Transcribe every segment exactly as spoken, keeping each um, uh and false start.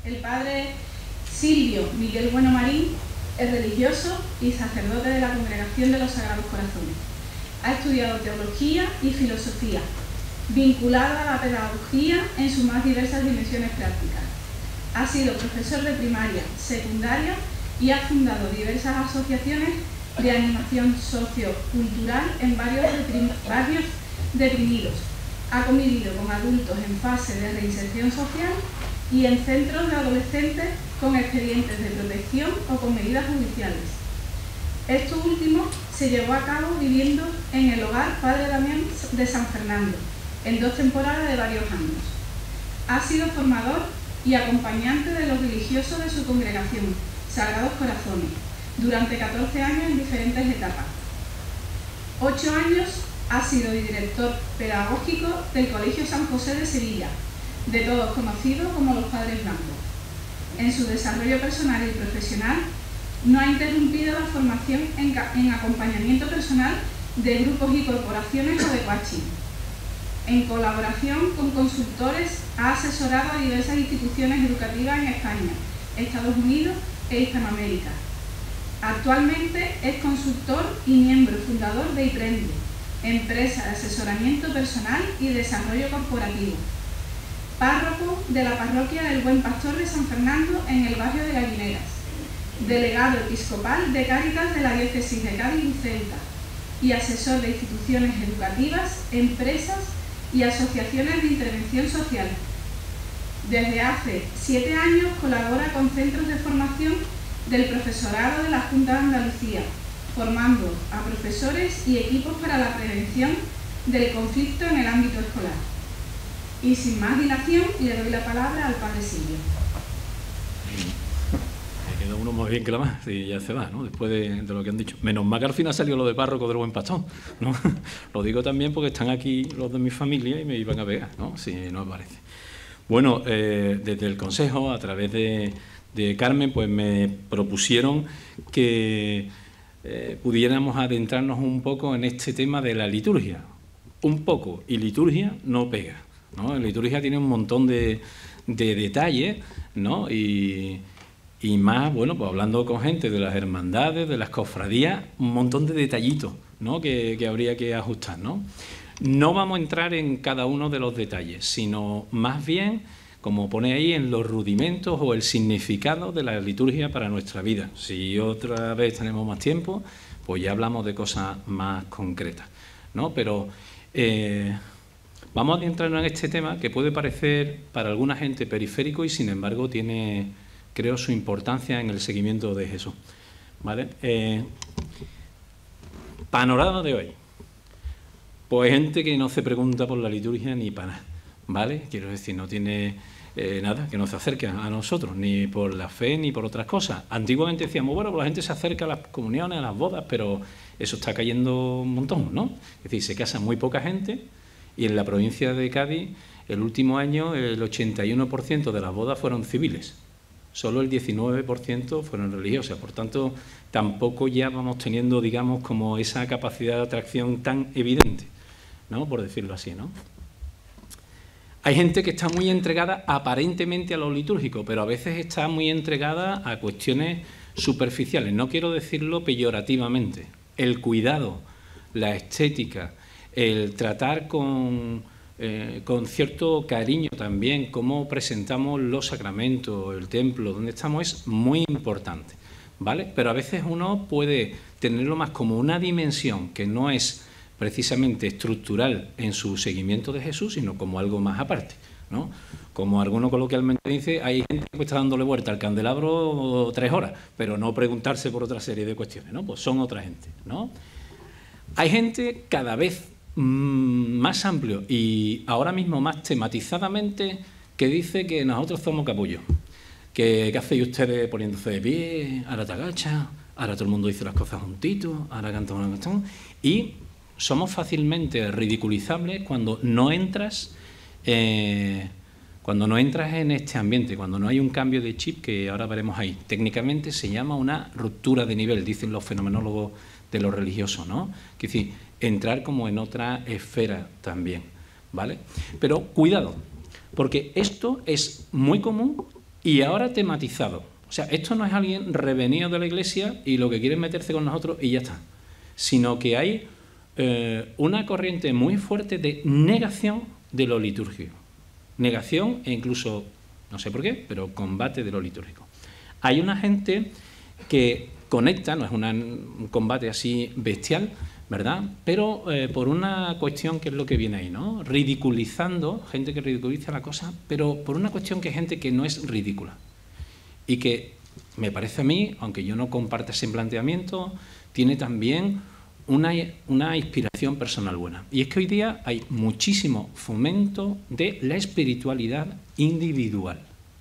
El padre Silvio Miguel Bueno Marín es religioso y sacerdote de la Congregación de los Sagrados Corazones. Ha estudiado teología y filosofía, vinculado a la pedagogía en sus más diversas dimensiones prácticas. Ha sido profesor de primaria, secundaria y ha fundado diversas asociaciones de animación sociocultural en varios barrios deprimidos. Ha convivido con adultos en fase de reinserción social y en centros de adolescentes con expedientes de protección o con medidas judiciales. Esto último se llevó a cabo viviendo en el hogar Padre Damián de San Fernando, en dos temporadas de varios años. Ha sido formador y acompañante de los religiosos de su congregación, Sagrados Corazones, durante catorce años en diferentes etapas. Ocho años ha sido director pedagógico del Colegio San José de Sevilla, de todos conocidos como los Padres Blancos. En su desarrollo personal y profesional no ha interrumpido la formación en, en acompañamiento personal de grupos y corporaciones o de coaching. En colaboración con consultores ha asesorado a diversas instituciones educativas en España, Estados Unidos e Hispanoamérica. Actualmente es consultor y miembro fundador de IPRENDE, empresa de asesoramiento personal y desarrollo corporativo. Párroco de la parroquia del Buen Pastor de San Fernando en el barrio de Gallineras. Delegado episcopal de Cáritas de la diócesis de Cádiz y Ceuta. Y asesor de instituciones educativas, empresas y asociaciones de intervención social. Desde hace siete años colabora con centros de formación del profesorado de la Junta de Andalucía, formando a profesores y equipos para la prevención del conflicto en el ámbito escolar. Y sin más dilación, le doy la palabra al padre Silvio. Me queda uno más bien que la más, y ya se va, ¿no? Después de, de lo que han dicho. Menos mal que al final salió lo de párroco del Buen Pastor, ¿no? Lo digo también porque están aquí los de mi familia y me iban a ver, ¿no? Si no aparece. Bueno, eh, desde el Consejo, a través de, de Carmen, pues me propusieron que eh, pudiéramos adentrarnos un poco en este tema de la liturgia. Un poco, y liturgia no pega, ¿no? La liturgia tiene un montón de, de detalles, ¿no? Y, y más, bueno, pues hablando con gente de las hermandades, de las cofradías, un montón de detallitos, ¿no? que, que habría que ajustar, ¿no? No vamos a entrar en cada uno de los detalles, sino más bien, como pone ahí, en los rudimentos o el significado de la liturgia para nuestra vida. Si otra vez tenemos más tiempo, pues ya hablamos de cosas más concretas, ¿no? Pero eh, vamos a adentrarnos en este tema que puede parecer para alguna gente periférico y sin embargo tiene, creo, su importancia en el seguimiento de Jesús, ¿vale? Eh, panorama de hoy. Pues gente que no se pregunta por la liturgia ni para nada, ¿vale? Quiero decir, no tiene eh, nada, que no se acerque a nosotros, ni por la fe ni por otras cosas. Antiguamente decíamos, bueno, pues la gente se acerca a las comuniones, a las bodas, pero eso está cayendo un montón, ¿no? Es decir, se casa muy poca gente y en la provincia de Cádiz, el último año, el ochenta y uno por ciento de las bodas fueron civiles. Solo el diecinueve por ciento fueron religiosas. Por tanto, tampoco ya vamos teniendo, digamos, como esa capacidad de atracción tan evidente, ¿no? Por decirlo así, ¿no? Hay gente que está muy entregada aparentemente a lo litúrgico, pero a veces está muy entregada a cuestiones superficiales. No quiero decirlo peyorativamente. El cuidado, la estética, el tratar con, eh, con cierto cariño también cómo presentamos los sacramentos, el templo, donde estamos, es muy importante, ¿vale? Pero a veces uno puede tenerlo más como una dimensión que no es precisamente estructural en su seguimiento de Jesús, sino como algo más aparte, ¿no? Como alguno coloquialmente dice, hay gente que está dándole vuelta al candelabro tres horas, pero no preguntarse por otra serie de cuestiones, ¿no? Pues son otra gente, ¿no? Hay gente cada vez mmm, más amplio y ahora mismo más tematizadamente que dice que nosotros somos capullos, que ¿qué hacéis ustedes poniéndose de pie? Ahora te agachas, ahora todo el mundo dice las cosas juntitos, ahora canta una canción, y somos fácilmente ridiculizables cuando no entras eh, cuando no entras en este ambiente, cuando no hay un cambio de chip que ahora veremos ahí. Técnicamente se llama una ruptura de nivel, dicen los fenomenólogos de lo religioso, ¿no? Es decir, entrar como en otra esfera también, ¿vale? Pero cuidado, porque esto es muy común y ahora tematizado. O sea, esto no es alguien revenido de la Iglesia y lo que quiere es meterse con nosotros y ya está. Sino que hay eh, una corriente muy fuerte de negación de lo litúrgico. Negación e incluso, no sé por qué, pero combate de lo litúrgico. Hay una gente que conecta, no es una, un combate así bestial, ¿verdad? Pero eh, por una cuestión que es lo que viene ahí, ¿no? Ridiculizando, gente que ridiculiza la cosa, pero por una cuestión que es gente que no es ridícula. Y que me parece a mí, aunque yo no comparta ese planteamiento, tiene también una, una inspiración personal buena. Y es que hoy día hay muchísimo fomento de la espiritualidad individual.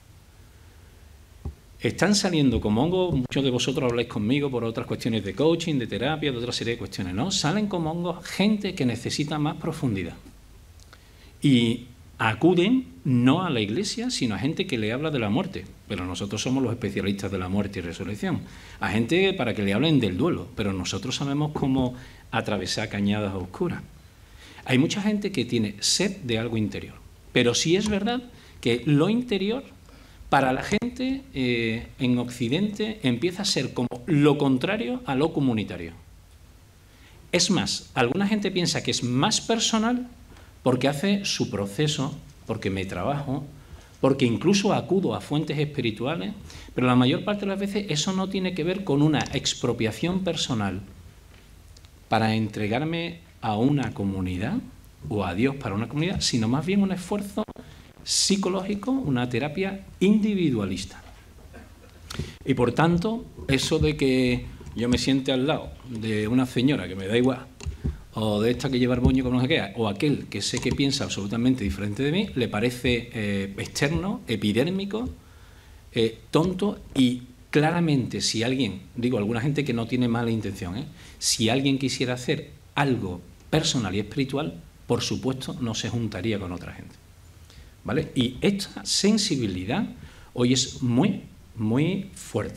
Están saliendo como hongos, muchos de vosotros habláis conmigo por otras cuestiones de coaching, de terapia, de otra serie de cuestiones, ¿no? Salen como hongos gente que necesita más profundidad. Y acuden no a la Iglesia, sino a gente que le habla de la muerte. Pero nosotros somos los especialistas de la muerte y resurrección. A gente para que le hablen del duelo, pero nosotros sabemos cómo atravesar cañadas oscuras. Hay mucha gente que tiene sed de algo interior. Pero sí es verdad que lo interior, para la gente eh, en Occidente, empieza a ser como lo contrario a lo comunitario. Es más, alguna gente piensa que es más personal porque hace su proceso, porque me trabajo, porque incluso acudo a fuentes espirituales, pero la mayor parte de las veces eso no tiene que ver con una expropiación personal para entregarme a una comunidad o a Dios para una comunidad, sino más bien un esfuerzo psicológico, una terapia individualista. Y por tanto, eso de que yo me siente al lado de una señora que me da igual, o de esta que lleva el moño como no sé qué, o aquel que sé que piensa absolutamente diferente de mí, le parece eh, externo, epidérmico, eh, tonto, y claramente si alguien, digo, alguna gente que no tiene mala intención, ¿eh? si alguien quisiera hacer algo personal y espiritual, por supuesto no se juntaría con otra gente. ¿Vale? Y esta sensibilidad hoy es muy, muy fuerte.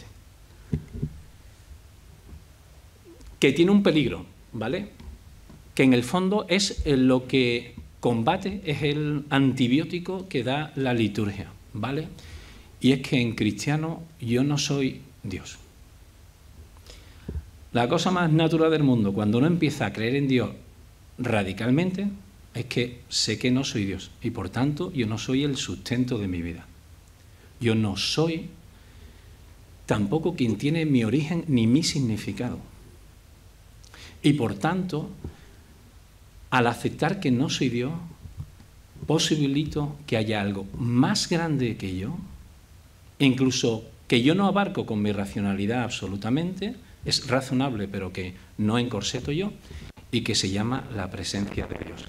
Que tiene un peligro, ¿vale? Que en el fondo es lo que combate, es el antibiótico que da la liturgia, ¿vale? Y es que en cristiano yo no soy Dios. La cosa más natural del mundo, cuando uno empieza a creer en Dios radicalmente, es que sé que no soy Dios y por tanto yo no soy el sustento de mi vida. Yo no soy tampoco quien tiene mi origen ni mi significado. Y por tanto, al aceptar que no soy Dios, posibilito que haya algo más grande que yo, incluso que yo no abarco con mi racionalidad absolutamente, es razonable pero que no encorseto yo, y que se llama la presencia de Dios.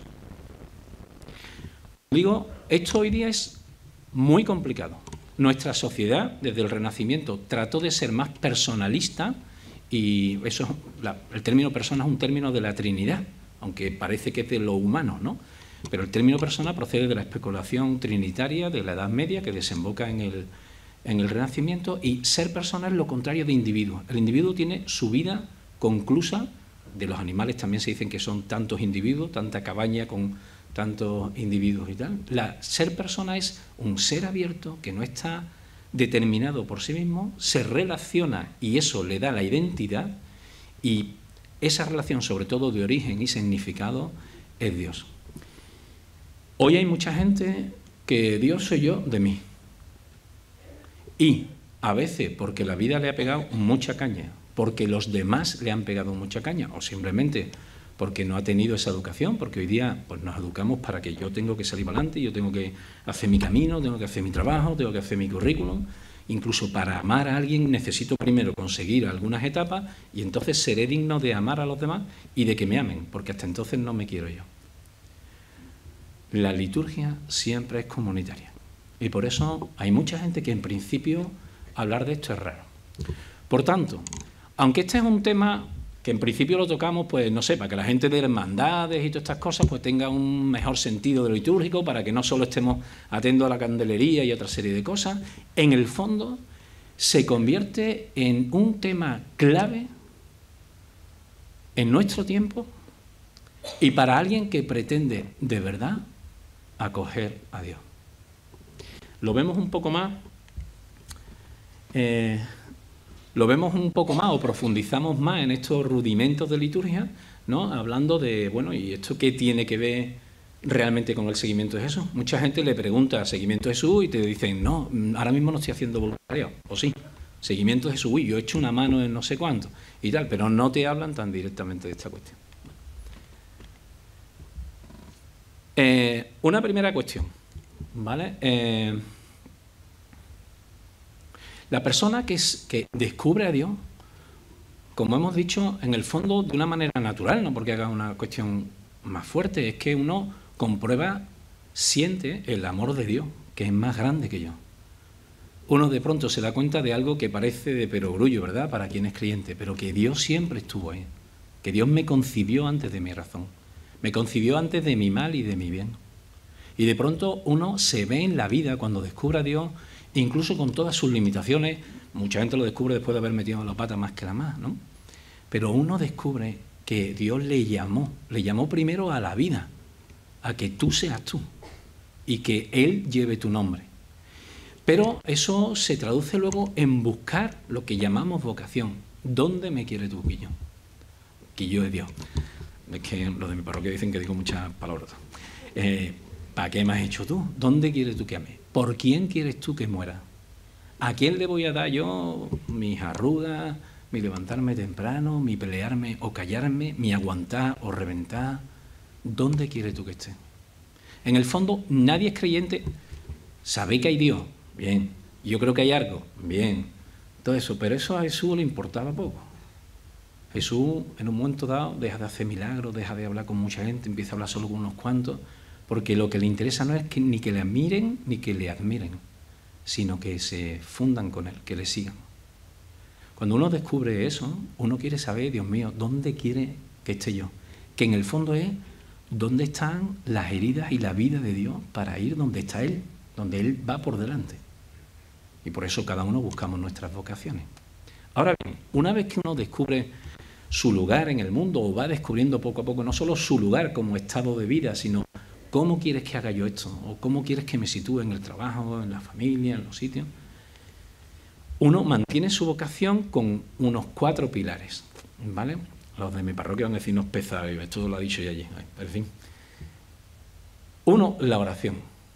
Digo, esto hoy día es muy complicado. Nuestra sociedad, desde el Renacimiento, trató de ser más personalista y eso, la, el término persona es un término de la Trinidad, aunque parece que es de lo humano, ¿no? Pero el término persona procede de la especulación trinitaria de la Edad Media que desemboca en el, en el Renacimiento, y ser persona es lo contrario de individuo. El individuo tiene su vida conclusa. De los animales también se dicen que son tantos individuos, tanta cabaña con tantos individuos y tal. La ser persona es un ser abierto que no está determinado por sí mismo, se relaciona y eso le da la identidad, y esa relación, sobre todo de origen y significado, es Dios. Hoy hay mucha gente que Dios soy yo de mí. Y a veces porque la vida le ha pegado mucha caña, porque los demás le han pegado mucha caña, o simplemente porque no ha tenido esa educación, porque hoy día pues, nos educamos para que yo tengo que salir para adelante, yo tengo que hacer mi camino, tengo que hacer mi trabajo, tengo que hacer mi currículum. Incluso para amar a alguien necesito primero conseguir algunas etapas y entonces seré digno de amar a los demás y de que me amen, porque hasta entonces no me quiero yo. La liturgia siempre es comunitaria y por eso hay mucha gente que en principio hablar de esto es raro. Por tanto, aunque este es un tema que en principio lo tocamos, pues no sé, para que la gente de hermandades y todas estas cosas pues tenga un mejor sentido de lo litúrgico, para que no solo estemos atentos a la candelería y otra serie de cosas, en el fondo se convierte en un tema clave en nuestro tiempo y para alguien que pretende de verdad acoger a Dios. Lo vemos un poco más eh, lo vemos un poco más o profundizamos más en estos rudimentos de liturgia, ¿no? Hablando de, bueno, ¿y esto qué tiene que ver realmente con el seguimiento de Jesús? Mucha gente le pregunta seguimiento de Jesús y te dicen, no, ahora mismo no estoy haciendo voluntariado, o sí, seguimiento de Jesús, uy, yo he hecho una mano en no sé cuánto y tal, pero no te hablan tan directamente de esta cuestión. Eh, una primera cuestión, ¿vale? Eh, la persona que, es, que descubre a Dios, como hemos dicho, en el fondo de una manera natural, no porque haga una cuestión más fuerte, es que uno comprueba, siente el amor de Dios, que es más grande que yo. Uno de pronto se da cuenta de algo que parece de perogrullo, ¿verdad?, para quien es creyente, pero que Dios siempre estuvo ahí, que Dios me concibió antes de mi razón, me concibió antes de mi mal y de mi bien. Y de pronto uno se ve en la vida cuando descubre a Dios, incluso con todas sus limitaciones. Mucha gente lo descubre después de haber metido la pata más que la más, ¿no? Pero uno descubre que Dios le llamó, le llamó primero a la vida, a que tú seas tú y que Él lleve tu nombre. Pero eso se traduce luego en buscar lo que llamamos vocación. ¿Dónde me quiere tu Quillo? Quillo es Dios. Es que los de mi parroquia dicen que digo muchas palabras. Eh, ¿Para qué me has hecho tú? ¿Dónde quieres tú que ame? ¿Por quién quieres tú que muera? ¿A quién le voy a dar yo mis arrugas, mi levantarme temprano, mi pelearme o callarme, mi aguantar o reventar? ¿Dónde quieres tú que esté? En el fondo, nadie es creyente. ¿Sabéis que hay Dios? Bien. Yo creo que hay algo. Bien. Todo eso. Pero eso a Jesús le importaba poco. Jesús, en un momento dado, deja de hacer milagros, deja de hablar con mucha gente, empieza a hablar solo con unos cuantos, porque lo que le interesa no es que, ni que le admiren ni que le admiren, sino que se fundan con él, que le sigan. Cuando uno descubre eso, uno quiere saber, Dios mío, ¿dónde quiere que esté yo? Que en el fondo es dónde están las heridas y la vida de Dios para ir donde está Él, donde Él va por delante. Y por eso cada uno buscamos nuestras vocaciones. Ahora bien, una vez que uno descubre su lugar en el mundo o va descubriendo poco a poco no solo su lugar como estado de vida, sino cómo quieres que haga yo esto o cómo quieres que me sitúe en el trabajo, en la familia, en los sitios, uno mantiene su vocación con unos cuatro pilares, ¿vale? Los de mi parroquia van a decir, no es pesado, esto lo ha dicho ya allí, en fin. Uno, la oración.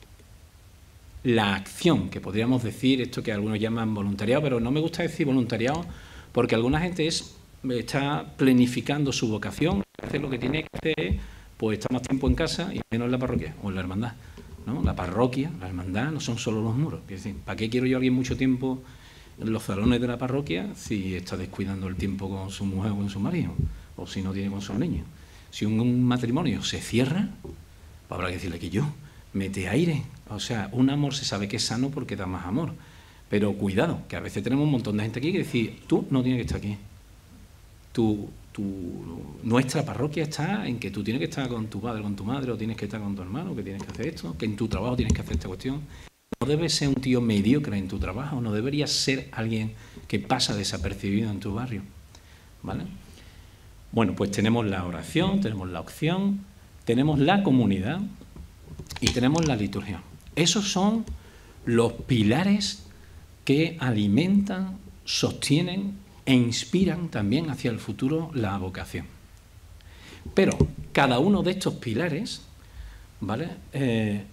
La acción, que podríamos decir, esto que algunos llaman voluntariado, pero no me gusta decir voluntariado porque alguna gente es, está planificando su vocación, hace lo que tiene que hacer, pues está más tiempo en casa y menos en la parroquia o en la hermandad, ¿no? La parroquia, la hermandad no son solo los muros. Es decir, ¿para qué quiero yo a alguien mucho tiempo en los salones de la parroquia si está descuidando el tiempo con su mujer o con su marido? O si no tiene con sus niños. Si un, un matrimonio se cierra, pues habrá que decirle que yo, mete aire. O sea, un amor se sabe que es sano porque da más amor. Pero cuidado, que a veces tenemos un montón de gente aquí que dice, tú no tienes que estar aquí. Tú... Tu, nuestra parroquia está en que tú tienes que estar con tu padre, con tu madre, o tienes que estar con tu hermano, que tienes que hacer esto, que en tu trabajo tienes que hacer esta cuestión. No debes ser un tío mediocre en tu trabajo, no deberías ser alguien que pasa desapercibido en tu barrio, ¿vale? Bueno, pues tenemos la oración, tenemos la opción, tenemos la comunidad y tenemos la liturgia. Esos son los pilares que alimentan, sostienen e inspiran también hacia el futuro la vocación. Pero cada uno de estos pilares, ¿vale?, eh,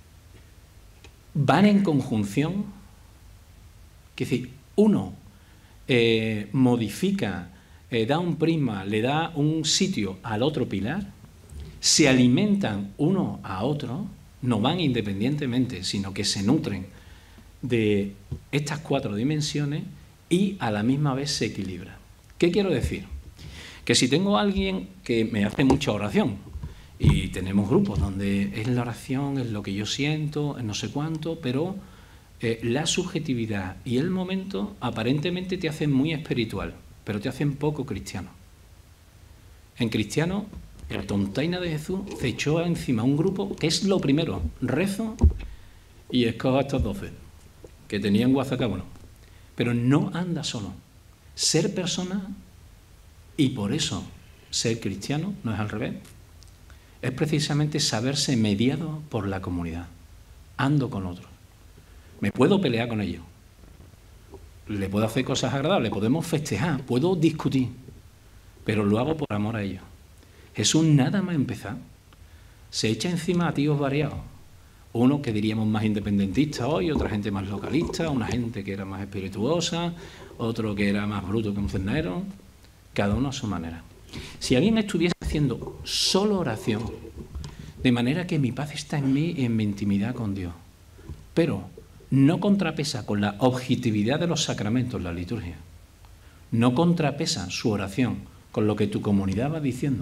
van en conjunción, es decir, uno eh, modifica, eh, da un prisma, le da un sitio al otro pilar, se alimentan uno a otro, no van independientemente, sino que se nutren de estas cuatro dimensiones y a la misma vez se equilibra. ¿Qué quiero decir? Que si tengo a alguien que me hace mucha oración, y tenemos grupos donde es la oración, es lo que yo siento, es no sé cuánto, pero eh, la subjetividad y el momento aparentemente te hacen muy espiritual, pero te hacen poco cristiano. En cristiano, el tontaina de Jesús se echó encima un grupo que es lo primero, rezo y escojo a estos doce, que tenían guazacábono. Pero no anda solo. Ser persona, y por eso ser cristiano, no es al revés, es precisamente saberse mediado por la comunidad. Ando con otros. Me puedo pelear con ellos. le puedo hacer cosas agradables, podemos festejar, puedo discutir, pero lo hago por amor a ellos. Jesús nada más empezar se echa encima a tíos variados. Uno que diríamos más independentista hoy, otra gente más localista, una gente que era más espirituosa, otro que era más bruto que un cernero, cada uno a su manera. Si alguien estuviese haciendo solo oración, de manera que mi paz está en mí y en mi intimidad con Dios, pero no contrapesa con la objetividad de los sacramentos, la liturgia, no contrapesa su oración con lo que tu comunidad va diciendo,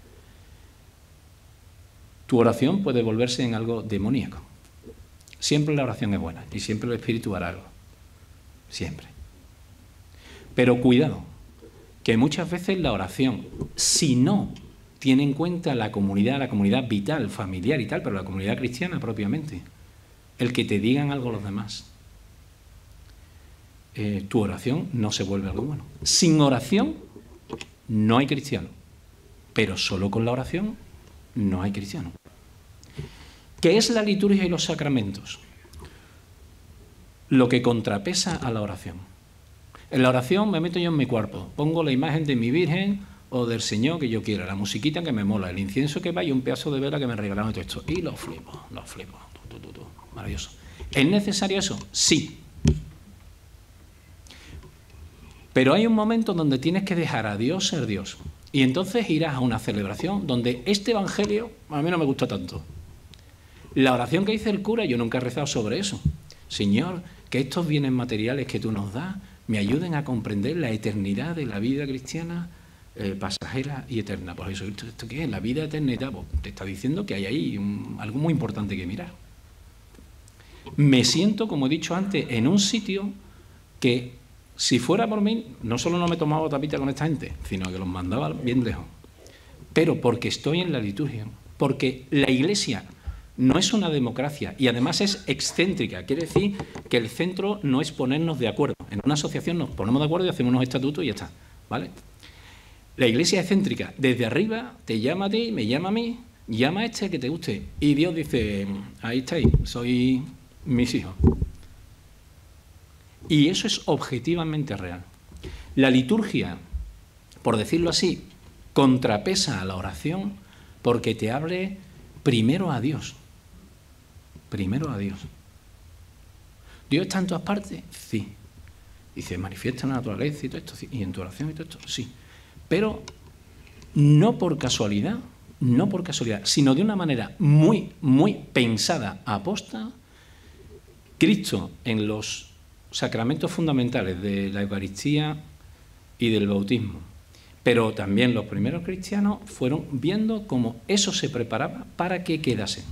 tu oración puede volverse en algo demoníaco. Siempre la oración es buena y siempre el Espíritu hará algo. Siempre. Pero cuidado, que muchas veces la oración, si no tiene en cuenta la comunidad, la comunidad vital, familiar y tal, pero la comunidad cristiana propiamente, el que te digan algo los demás, eh, tu oración no se vuelve algo bueno. Sin oración no hay cristiano, pero solo con la oración no hay cristiano. ¿Qué es la liturgia y los sacramentos? Lo que contrapesa a la oración. En la oración me meto yo en mi cuerpo, pongo la imagen de mi Virgen o del Señor que yo quiera, la musiquita que me mola, el incienso que va y un pedazo de vela que me regalaron y todo esto. Y lo flipo, lo flipo. Tu, tu, tu, tu. Maravilloso. ¿Es necesario eso? Sí. Pero hay un momento donde tienes que dejar a Dios ser Dios. Y entonces irás a una celebración donde este evangelio a mí no me gusta tanto. La oración que dice el cura, yo nunca he rezado sobre eso. Señor, que estos bienes materiales que tú nos das me ayuden a comprender la eternidad de la vida cristiana eh, pasajera y eterna. Por eso, ¿esto, esto qué es? La vida eterna. Pues te está diciendo que hay ahí un, algo muy importante que mirar. Me siento, como he dicho antes, en un sitio que, si fuera por mí, no solo no me tomaba tapita con esta gente, sino que los mandaba bien lejos. Pero porque estoy en la liturgia, porque la Iglesia no es una democracia y además es excéntrica. Quiere decir que el centro no es ponernos de acuerdo. En una asociación nos ponemos de acuerdo y hacemos unos estatutos y ya está, ¿vale? La Iglesia es excéntrica. Desde arriba te llama a ti, me llama a mí, llama a este que te guste. Y Dios dice, ahí estáis, sois mis hijos. Y eso es objetivamente real. La liturgia, por decirlo así, contrapesa a la oración porque te abre primero a Dios. Primero a Dios. ¿Dios está en todas partes? Sí. Dice, manifiesta en la naturaleza y todo esto, sí. Y en tu oración y todo esto, sí. Pero no por casualidad, no por casualidad, sino de una manera muy, muy pensada, aposta, Cristo en los sacramentos fundamentales de la Eucaristía y del bautismo, pero también los primeros cristianos fueron viendo cómo eso se preparaba para que quedase.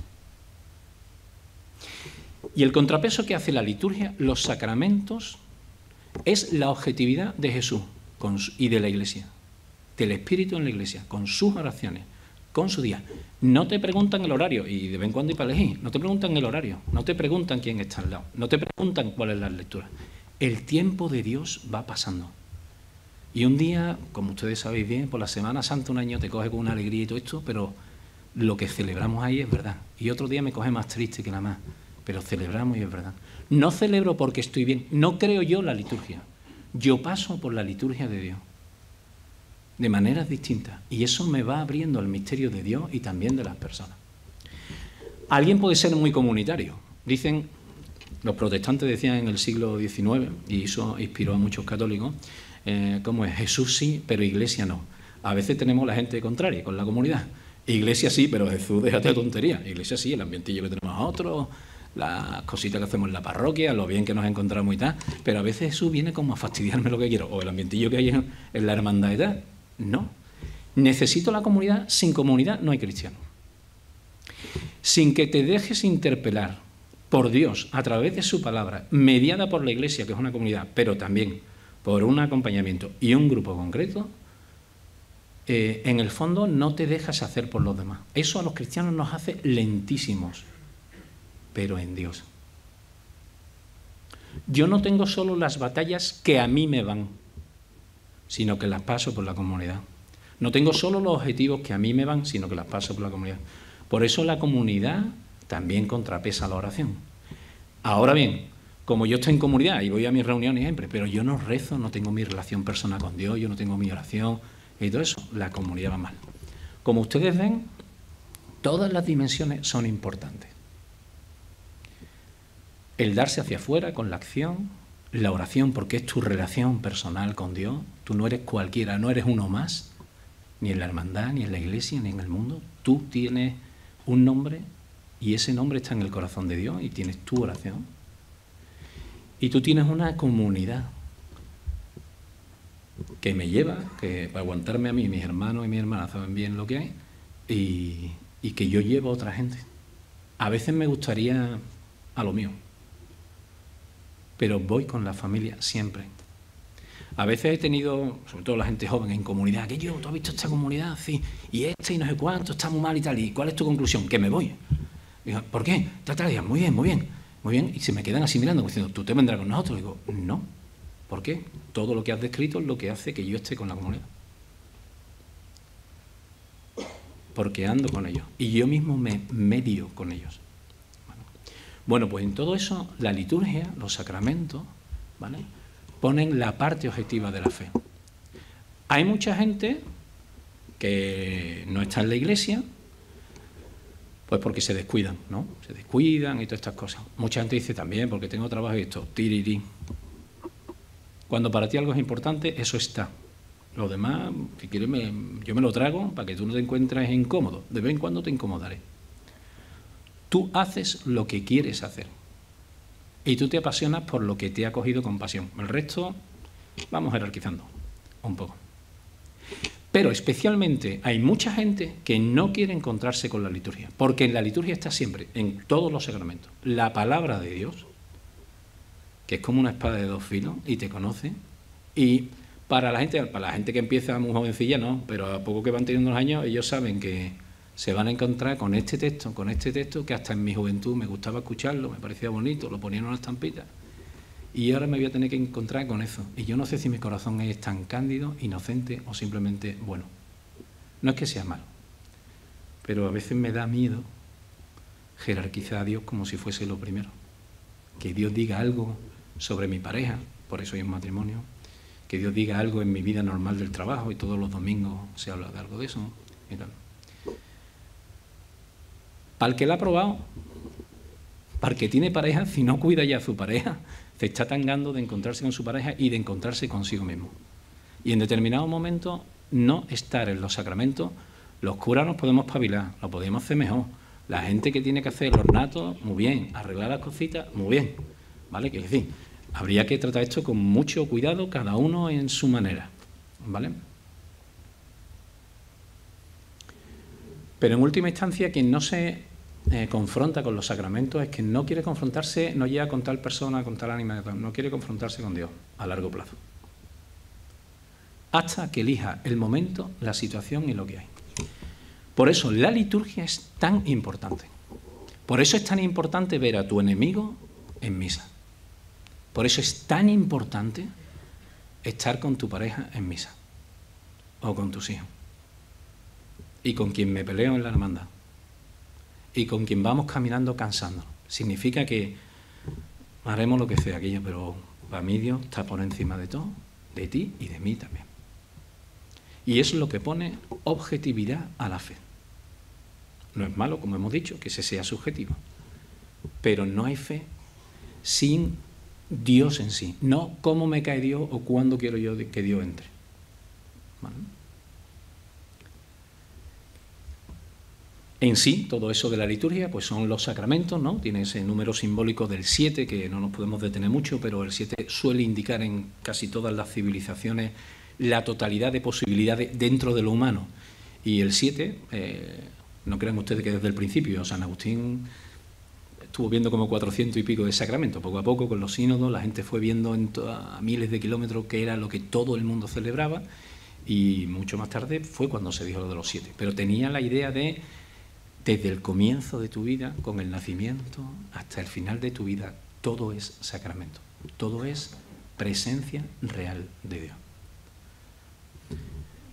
Y el contrapeso que hace la liturgia, los sacramentos, es la objetividad de Jesús con su, y de la Iglesia, del Espíritu en la Iglesia, con sus oraciones, con su día. No te preguntan el horario, y de vez en cuando hay para elegir, no te preguntan el horario, no te preguntan quién está al lado, no te preguntan cuál es la lectura. El tiempo de Dios va pasando. Y un día, como ustedes sabéis bien, por la Semana Santa un año te coge con una alegría y todo esto, pero lo que celebramos ahí es verdad. Y otro día me coge más triste que la más, pero celebramos y es verdad. No celebro porque estoy bien, no creo yo la liturgia. Yo paso por la liturgia de Dios, de maneras distintas. Y eso me va abriendo el misterio de Dios y también de las personas. Alguien puede ser muy comunitario. Dicen, los protestantes decían en el siglo diecinueve, y eso inspiró a muchos católicos, eh, como es Jesús sí, pero Iglesia no. A veces tenemos la gente contraria con la comunidad. Iglesia sí, pero Jesús, déjate de tontería. Iglesia sí, el ambientillo que tenemos a otros, las cositas que hacemos en la parroquia, lo bien que nos encontramos y tal, pero a veces Jesús viene como a fastidiarme lo que quiero, o el ambientillo que hay en, en la hermandad y tal. No. Necesito la comunidad. Sin comunidad no hay cristiano. Sin que te dejes interpelar por Dios a través de su palabra, mediada por la Iglesia, que es una comunidad, pero también por un acompañamiento y un grupo concreto, eh, en el fondo no te dejas hacer por los demás. Eso a los cristianos nos hace lentísimos, pero en Dios. Yo no tengo solo las batallas que a mí me van, sino que las paso por la comunidad. No tengo solo los objetivos que a mí me van, sino que las paso por la comunidad. Por eso la comunidad también contrapesa la oración. Ahora bien, Como yo estoy en comunidad y voy a mis reuniones siempre, pero yo no rezo, no tengo mi relación personal con Dios, yo no tengo mi oración y todo eso, la comunidad va mal. Como ustedes ven, todas las dimensiones son importantes. El darse hacia afuera con la acción, la oración, porque es tu relación personal con Dios. Tú no eres cualquiera, no eres uno más, ni en la hermandad, ni en la iglesia, ni en el mundo. Tú tienes un nombre y ese nombre está en el corazón de Dios y tienes tu oración. Y tú tienes una comunidad que me lleva, que para aguantarme a mí, mis hermanos y mis hermanas saben bien lo que hay, y, y que yo llevo a otra gente. A veces me gustaría a lo mío, pero voy con la familia siempre. A veces he tenido, sobre todo la gente joven en comunidad, que yo, ¿tú has visto esta comunidad? Sí, y este y no sé cuánto, está muy mal y tal. ¿Y cuál es tu conclusión? Que me voy. Digo, ¿por qué? Tal, tal, muy bien, muy bien, muy bien. Y se me quedan así mirando, diciendo, ¿tú te vendrás con nosotros? Digo, no. ¿Por qué? Todo lo que has descrito es lo que hace que yo esté con la comunidad. Porque ando con ellos. Y yo mismo me medio con ellos. Bueno, pues en todo eso, la liturgia, los sacramentos, ¿vale?, ponen la parte objetiva de la fe. Hay mucha gente que no está en la iglesia, pues porque se descuidan, ¿no? Se descuidan y todas estas cosas. Mucha gente dice también, porque tengo trabajo y esto, tirirí. Cuando para ti algo es importante, eso está. Lo demás, si quieres, me, yo me lo trago para que tú no te encuentres incómodo. De vez en cuando te incomodaré. Tú haces lo que quieres hacer y tú te apasionas por lo que te ha cogido con pasión. El resto vamos jerarquizando un poco. Pero especialmente hay mucha gente que no quiere encontrarse con la liturgia, porque en la liturgia está siempre, en todos los sacramentos, la palabra de Dios, que es como una espada de dos filos y te conoce. Y para la gente, para la gente que empieza muy jovencilla, no, pero a poco que van teniendo los años, ellos saben que se van a encontrar con este texto, con este texto que hasta en mi juventud me gustaba escucharlo, me parecía bonito, lo ponía en una estampita. Y ahora me voy a tener que encontrar con eso. Y yo no sé si mi corazón es tan cándido, inocente o simplemente bueno. No es que sea malo, pero a veces me da miedo jerarquizar a Dios como si fuese lo primero. Que Dios diga algo sobre mi pareja, por eso hay un matrimonio. Que Dios diga algo en mi vida normal del trabajo y todos los domingos se habla de algo de eso. Y tal. Para el que la ha probado, para el que tiene pareja, si no cuida ya a su pareja, se está tangando de encontrarse con su pareja y de encontrarse consigo mismo. Y en determinados momentos, no estar en los sacramentos, los curas nos podemos espabilar, lo podemos hacer mejor. La gente que tiene que hacer los natos, muy bien. Arreglar las cositas, muy bien. ¿Vale? Que decir, habría que tratar esto con mucho cuidado, cada uno en su manera. ¿Vale? Pero en última instancia, quien no se Eh, confronta con los sacramentos es que no quiere confrontarse, no llega con tal persona, con tal ánima, no quiere confrontarse con Dios a largo plazo. Hasta que elija el momento, la situación y lo que hay. Por eso la liturgia es tan importante. Por eso es tan importante ver a tu enemigo en misa. Por eso es tan importante estar con tu pareja en misa. O con tus hijos. Y con quien me peleo en la hermandad. Y con quien vamos caminando cansándonos. Significa que haremos lo que sea aquello, pero para mí Dios está por encima de todo, de ti y de mí también. Y eso es lo que pone objetividad a la fe. No es malo, como hemos dicho, que se sea subjetivo, pero no hay fe sin Dios en sí, no cómo me cae Dios o cuándo quiero yo que Dios entre. ¿Vale? En sí, todo eso de la liturgia, pues son los sacramentos, ¿no? Tiene ese número simbólico del siete, que no nos podemos detener mucho, pero el siete suele indicar en casi todas las civilizaciones la totalidad de posibilidades dentro de lo humano. Y el siete, eh, no crean ustedes que desde el principio, San Agustín estuvo viendo como cuatrocientos y pico de sacramentos. Poco a poco, con los sínodos, la gente fue viendo en a miles de kilómetros que era lo que todo el mundo celebraba, y mucho más tarde fue cuando se dijo lo de los siete. Pero tenía la idea de desde el comienzo de tu vida, con el nacimiento, hasta el final de tu vida, todo es sacramento. Todo es presencia real de Dios.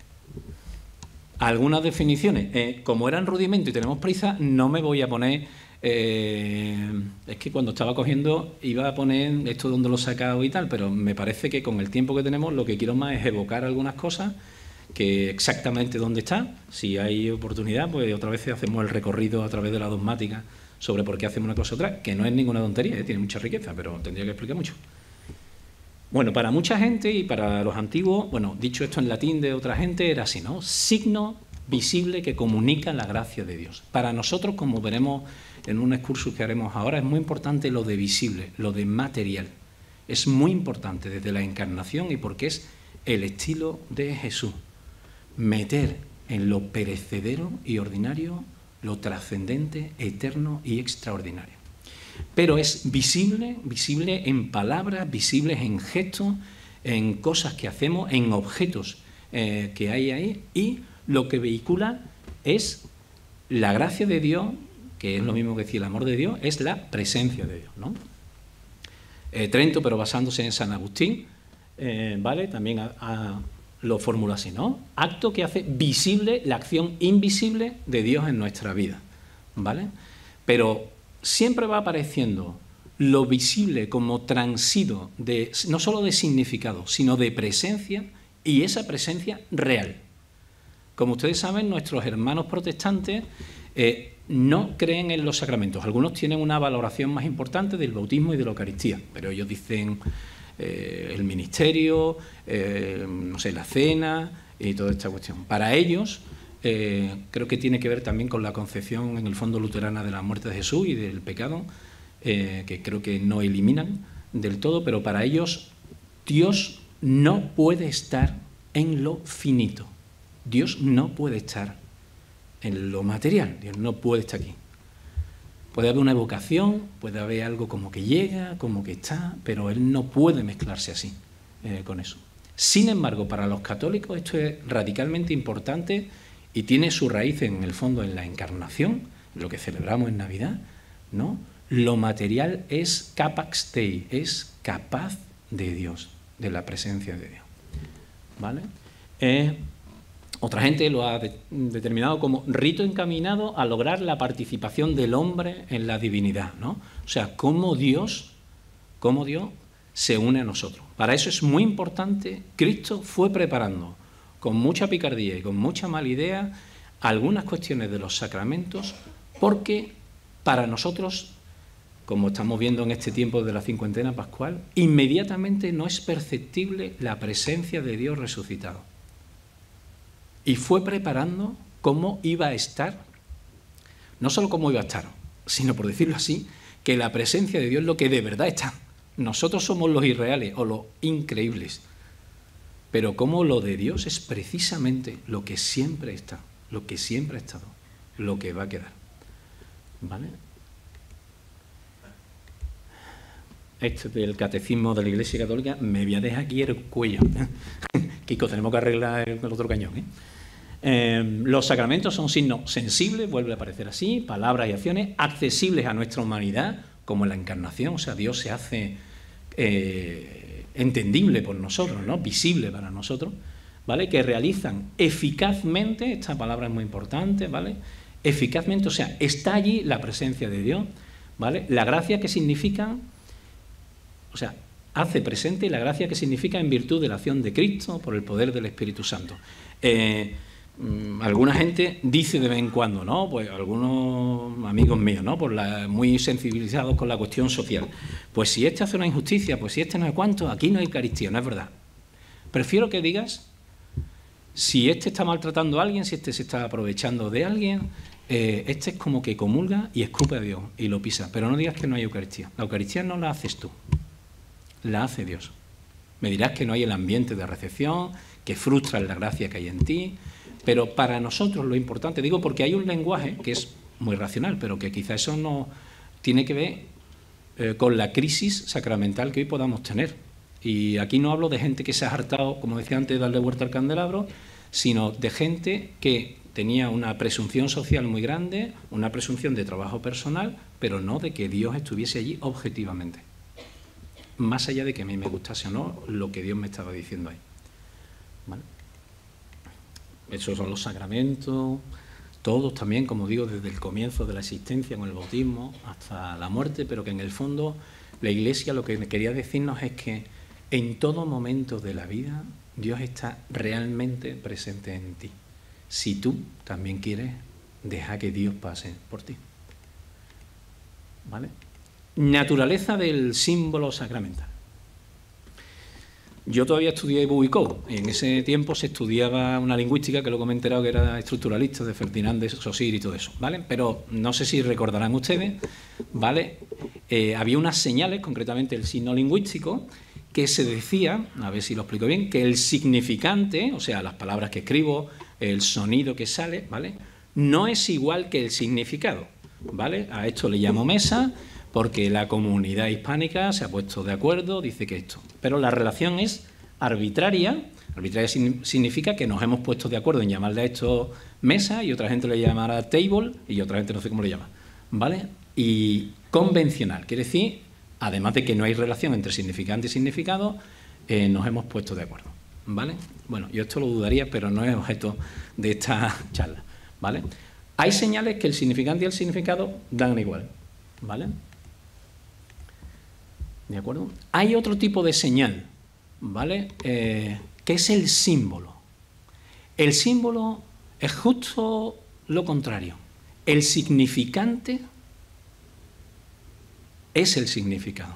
Algunas definiciones. Eh, como eran rudimento y tenemos prisa, no me voy a poner Eh, es que cuando estaba cogiendo iba a poner esto donde lo he sacado y tal, pero me parece que con el tiempo que tenemos lo que quiero más es evocar algunas cosas, que exactamente dónde está. Si hay oportunidad, pues otra vez hacemos el recorrido a través de la dogmática sobre por qué hacemos una cosa u otra, que no es ninguna tontería, ¿eh? Tiene mucha riqueza, pero tendría que explicar mucho. Bueno, para mucha gente y para los antiguos, bueno, dicho esto en latín de otra gente, era así, ¿no? Signo visible que comunica la gracia de Dios. Para nosotros, como veremos en un excursus que haremos ahora, es muy importante lo de visible, lo de material. Es muy importante desde la encarnación y porque es el estilo de Jesús. Meter en lo perecedero y ordinario lo trascendente, eterno y extraordinario. Pero es visible, visible en palabras, visibles en gestos, en cosas que hacemos, en objetos eh, que hay ahí, y lo que vehicula es la gracia de Dios, que es lo mismo que decir el amor de Dios, es la presencia de Dios, ¿no? Eh, Trento, pero basándose en San Agustín, eh, ¿vale? También a, a, lo formula así, ¿no? Acto que hace visible la acción invisible de Dios en nuestra vida, ¿vale? Pero siempre va apareciendo lo visible como transido de, no solo de significado, sino de presencia, y esa presencia real. Como ustedes saben, nuestros hermanos protestantes eh, no creen en los sacramentos. Algunos tienen una valoración más importante del bautismo y de la Eucaristía, pero ellos dicen eh, el ministerio, eh, no sé, la cena y toda esta cuestión. Para ellos, eh, creo que tiene que ver también con la concepción, en el fondo, luterana de la muerte de Jesús y del pecado, eh, que creo que no eliminan del todo, pero para ellos Dios no puede estar en lo finito. Dios no puede estar en lo material, Dios no puede estar aquí. Puede haber una evocación, puede haber algo como que llega, como que está, pero Él no puede mezclarse así eh, con eso. Sin embargo, para los católicos esto es radicalmente importante y tiene su raíz en el fondo en la encarnación, lo que celebramos en Navidad, ¿no? Lo material es capax Dei, es capaz de Dios, de la presencia de Dios, ¿vale? Eh, Otra gente lo ha de, determinado como rito encaminado a lograr la participación del hombre en la divinidad, ¿no? O sea, cómo Dios, cómo Dios se une a nosotros. Para eso es muy importante, Cristo fue preparando con mucha picardía y con mucha mala idea algunas cuestiones de los sacramentos, porque para nosotros, como estamos viendo en este tiempo de la cincuentena pascual, inmediatamente no es perceptible la presencia de Dios resucitado. Y fue preparando cómo iba a estar, no solo cómo iba a estar, sino, por decirlo así, que la presencia de Dios es lo que de verdad está. Nosotros somos los irreales o los increíbles, pero cómo lo de Dios es precisamente lo que siempre está, lo que siempre ha estado, lo que va a quedar. ¿Vale? Este del Catecismo de la Iglesia Católica, me voy a dejar aquí el cuello. Kiko, tenemos que arreglar el otro cañón, ¿eh? Eh, los sacramentos son signos sensibles, vuelve a aparecer así, palabras y acciones accesibles a nuestra humanidad, como la encarnación, o sea, Dios se hace eh, entendible por nosotros, ¿no? Visible para nosotros, ¿vale? Que realizan eficazmente, esta palabra es muy importante, ¿vale? Eficazmente, o sea, está allí la presencia de Dios, ¿vale? La gracia que significa, o sea, hace presente la gracia que significa en virtud de la acción de Cristo por el poder del Espíritu Santo. Eh, Alguna gente dice de vez en cuando, ¿no? Pues algunos amigos míos, ¿no? Por la, muy sensibilizados con la cuestión social. Pues si este hace una injusticia, pues si este no es cuánto, aquí no hay Eucaristía, no es verdad. Prefiero que digas, si este está maltratando a alguien, si este se está aprovechando de alguien, eh, este es como que comulga y escupe a Dios y lo pisa. Pero no digas que no hay Eucaristía. La Eucaristía no la haces tú, la hace Dios. Me dirás que no hay el ambiente de recepción, que frustra la gracia que hay en ti. Pero para nosotros lo importante, digo porque hay un lenguaje que es muy racional, pero que quizá eso no tiene que ver eh, con la crisis sacramental que hoy podamos tener. Y aquí no hablo de gente que se ha hartado, como decía antes, de darle vuelta al candelabro, sino de gente que tenía una presunción social muy grande, una presunción de trabajo personal, pero no de que Dios estuviese allí objetivamente. Más allá de que a mí me gustase o no lo que Dios me estaba diciendo ahí. ¿Vale? Esos son los sacramentos, todos también, como digo, desde el comienzo de la existencia con el bautismo hasta la muerte, pero que en el fondo la Iglesia lo que quería decirnos es que en todo momento de la vida Dios está realmente presente en ti. Si tú también quieres, deja que Dios pase por ti. ¿Vale? Naturaleza del símbolo sacramental. Yo todavía estudié Buicó, y en ese tiempo se estudiaba una lingüística que luego me he enterado que era estructuralista, de Ferdinand de Saussure y todo eso, ¿vale? Pero no sé si recordarán ustedes, ¿vale? Eh, había unas señales, concretamente el signo lingüístico, que se decía, a ver si lo explico bien, que el significante, o sea, las palabras que escribo, el sonido que sale, ¿vale?, no es igual que el significado, ¿vale? A esto le llamo mesa, porque la comunidad hispánica se ha puesto de acuerdo, dice que esto. Pero la relación es arbitraria. Arbitraria significa que nos hemos puesto de acuerdo en llamarle a esto mesa y otra gente le llamará table y otra gente no sé cómo le llama, ¿vale? Y convencional, quiere decir, además de que no hay relación entre significante y significado, eh, nos hemos puesto de acuerdo, ¿vale? Bueno, yo esto lo dudaría, pero no es objeto de esta charla, ¿vale? Hay señales que el significante y el significado dan igual, ¿vale? ¿De acuerdo? Hay otro tipo de señal, ¿vale? Eh, que es el símbolo. El símbolo es justo lo contrario. El significante es el significado.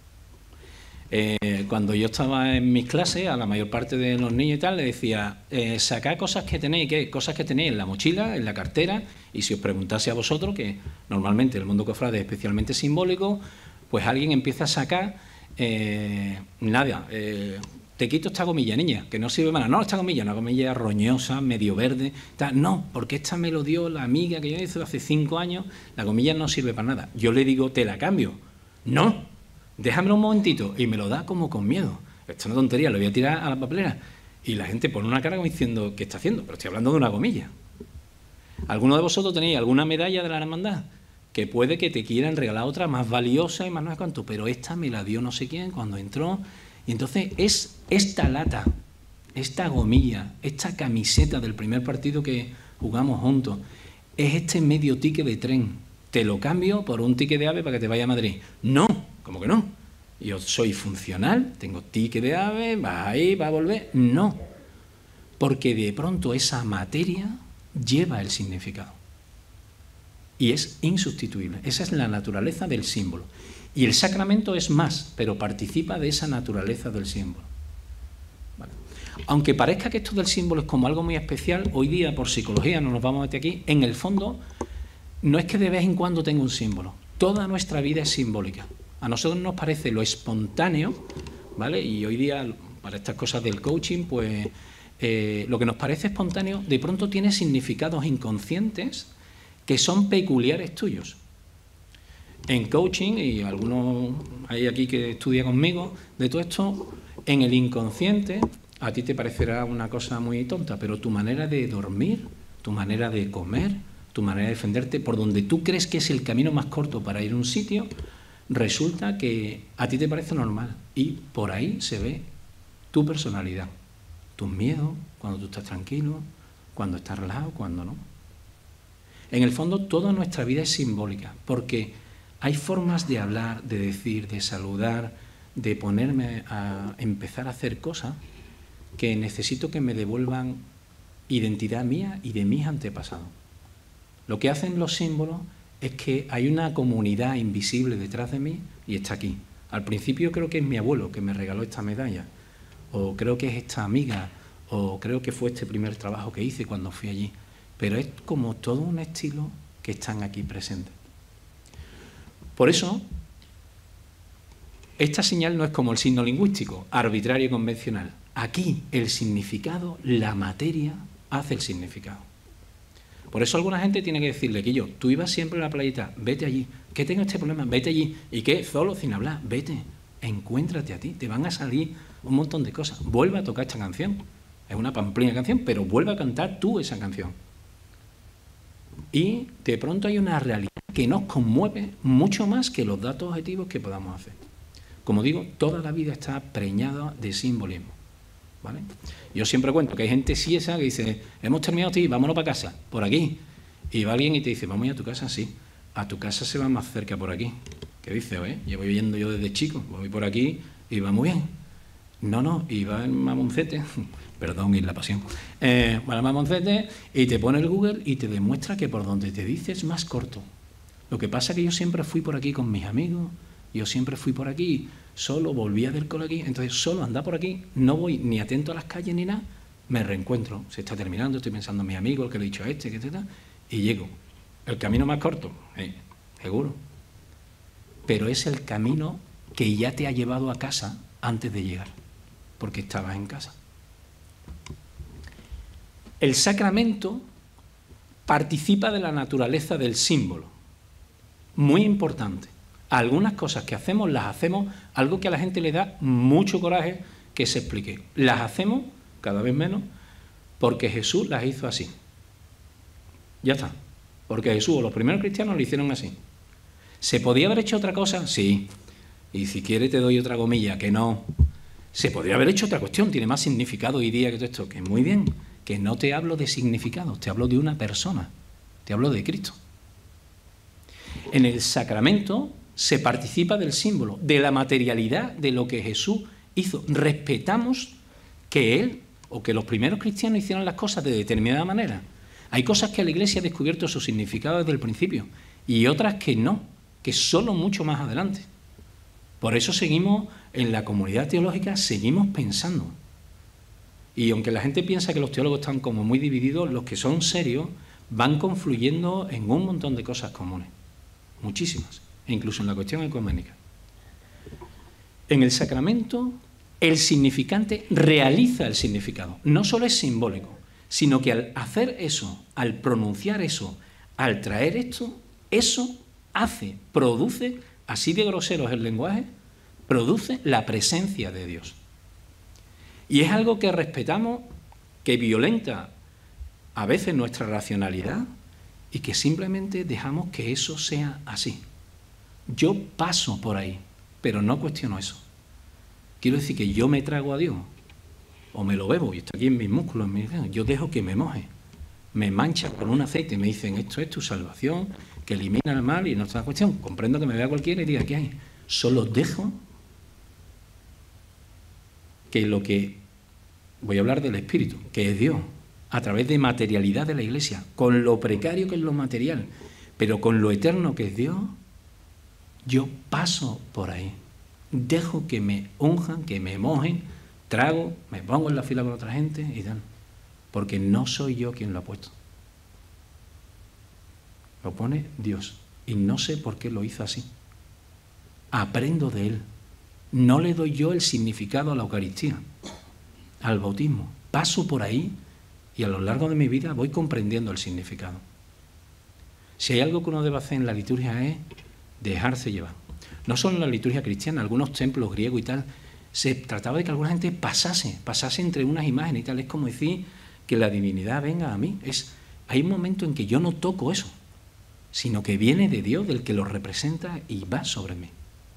Eh, cuando yo estaba en mis clases, a la mayor parte de los niños y tal, le decía, eh, sacad cosas que tenéis, ¿qué? Cosas que tenéis en la mochila, en la cartera, y si os preguntase a vosotros, que normalmente el mundo cofrade es especialmente simbólico, pues alguien empieza a sacar, eh, nada, eh, te quito esta gomilla, niña, que no sirve para nada. No, esta gomilla, una gomilla roñosa, medio verde, tal. No, porque esta me lo dio la amiga que yo hice hace cinco años, la gomilla no sirve para nada. Yo le digo, te la cambio. No, déjamelo un momentito, y me lo da como con miedo. Esto es una tontería, lo voy a tirar a la papelera. Y la gente pone una cara como diciendo, ¿qué está haciendo? Pero estoy hablando de una gomilla. ¿Alguno de vosotros tenéis alguna medalla de la hermandad? Que puede que te quieran regalar otra más valiosa y más no sé cuánto, pero esta me la dio no sé quién cuando entró. Y entonces es esta lata, esta gomilla, esta camiseta del primer partido que jugamos juntos, es este medio ticket de tren. Te lo cambio por un ticket de AVE para que te vaya a Madrid. No, ¿cómo que no? Yo soy funcional, tengo ticket de AVE, va ahí, va a volver. No, porque de pronto esa materia lleva el significado. Y es insustituible. Esa es la naturaleza del símbolo. Y el sacramento es más, pero participa de esa naturaleza del símbolo. Vale. Aunque parezca que esto del símbolo es como algo muy especial, hoy día, por psicología, no nos vamos a meter aquí, en el fondo, no es que de vez en cuando tenga un símbolo. Toda nuestra vida es simbólica. A nosotros nos parece lo espontáneo, ¿vale? Y hoy día, para estas cosas del coaching, pues eh, lo que nos parece espontáneo, de pronto tiene significados inconscientes que son peculiares tuyos. En coaching, y algunos hay aquí que estudia conmigo, de todo esto, en el inconsciente, a ti te parecerá una cosa muy tonta, pero tu manera de dormir, tu manera de comer, tu manera de defenderte, por donde tú crees que es el camino más corto para ir a un sitio, resulta que a ti te parece normal. Y por ahí se ve tu personalidad, tus miedos, cuando tú estás tranquilo, cuando estás relajado, cuando no. En el fondo, toda nuestra vida es simbólica, porque hay formas de hablar, de decir, de saludar, de ponerme a empezar a hacer cosas que necesito que me devuelvan identidad mía y de mis antepasados. Lo que hacen los símbolos es que hay una comunidad invisible detrás de mí y está aquí. Al principio creo que es mi abuelo que me regaló esta medalla, o creo que es esta amiga, o creo que fue este primer trabajo que hice cuando fui allí. Pero es como todo un estilo que están aquí presentes. Por eso, esta señal no es como el signo lingüístico, arbitrario y convencional. Aquí el significado, la materia, hace el significado. Por eso alguna gente tiene que decirle que yo, tú ibas siempre a la playita, vete allí. ¿Qué tengo este problema? Vete allí. ¿Y qué? Solo, sin hablar, vete. Encuéntrate a ti. Te van a salir un montón de cosas. Vuelve a tocar esta canción. Es una pamplina canción, pero vuelve a cantar tú esa canción. Y de pronto hay una realidad que nos conmueve mucho más que los datos objetivos que podamos hacer. Como digo, toda la vida está preñada de simbolismo, ¿vale? Yo siempre cuento que hay gente siesa que dice, hemos terminado, tío, vámonos para casa, por aquí. Y va alguien y te dice, vamos a ir a tu casa, sí. A tu casa se va más cerca por aquí. ¿Qué dices? ¿Eh? Llevo viviendo yo desde chico, voy por aquí y va muy bien. No, no, y va en Mamoncete, perdón, y la pasión, eh, va a Mamoncete y te pone el Google y te demuestra que por donde te dice es más corto. Lo que pasa es que yo siempre fui por aquí con mis amigos, yo siempre fui por aquí, solo volvía del cole aquí, entonces solo andar por aquí, no voy ni atento a las calles ni nada, me reencuentro, se está terminando, estoy pensando en mis amigos, el que le he dicho a este, etcétera, y llego. El camino más corto, eh, seguro, pero es el camino que ya te ha llevado a casa antes de llegar, porque estabas en casa. El sacramento participa de la naturaleza del símbolo, muy importante. Algunas cosas que hacemos las hacemos, algo que a la gente le da mucho coraje que se explique. Las hacemos, cada vez menos, porque Jesús las hizo así. Ya está. Porque Jesús o los primeros cristianos lo hicieron así. ¿Se podía haber hecho otra cosa? Sí. Y si quiere te doy otra gomilla, que no. Se podría haber hecho otra cuestión, tiene más significado hoy día que todo esto. Que muy bien, que no te hablo de significado, te hablo de una persona, te hablo de Cristo. En el sacramento se participa del símbolo, de la materialidad de lo que Jesús hizo. Respetamos que Él o que los primeros cristianos hicieron las cosas de determinada manera. Hay cosas que la Iglesia ha descubierto su significado desde el principio y otras que no, que solo mucho más adelante. Por eso seguimos, en la comunidad teológica, seguimos pensando. Y aunque la gente piensa que los teólogos están como muy divididos, los que son serios van confluyendo en un montón de cosas comunes. Muchísimas, e incluso en la cuestión ecuménica. En el sacramento, el significante realiza el significado. No solo es simbólico, sino que al hacer eso, al pronunciar eso, al traer esto, eso hace, produce, así de grosero es el lenguaje, produce la presencia de Dios. Y es algo que respetamos, que violenta a veces nuestra racionalidad y que simplemente dejamos que eso sea así. Yo paso por ahí, pero no cuestiono eso. Quiero decir que yo me trago a Dios, o me lo bebo, y está aquí en mis músculos, en mis... yo dejo que me moje, me mancha con un aceite y me dicen, esto es tu salvación, que elimina el mal y no es una cuestión. Comprendo que me vea cualquiera y diga, ¿qué hay? Solo dejo que lo que... Voy a hablar del Espíritu, que es Dios, a través de materialidad de la Iglesia, con lo precario que es lo material, pero con lo eterno que es Dios, yo paso por ahí. Dejo que me unjan, que me mojen, trago, me pongo en la fila con otra gente y tal. Porque no soy yo quien lo ha puesto. Lo pone Dios. Y no sé por qué lo hizo así. Aprendo de Él. No le doy yo el significado a la Eucaristía, al bautismo. Paso por ahí y a lo largo de mi vida voy comprendiendo el significado. Si hay algo que uno debe hacer en la liturgia es dejarse llevar. No solo en la liturgia cristiana, algunos templos griegos y tal, se trataba de que alguna gente pasase, pasase entre unas imágenes y tal. Es como decir que la divinidad venga a mí. Es, hay un momento en que yo no toco eso, sino que viene de Dios, del que lo representa y va sobre mí.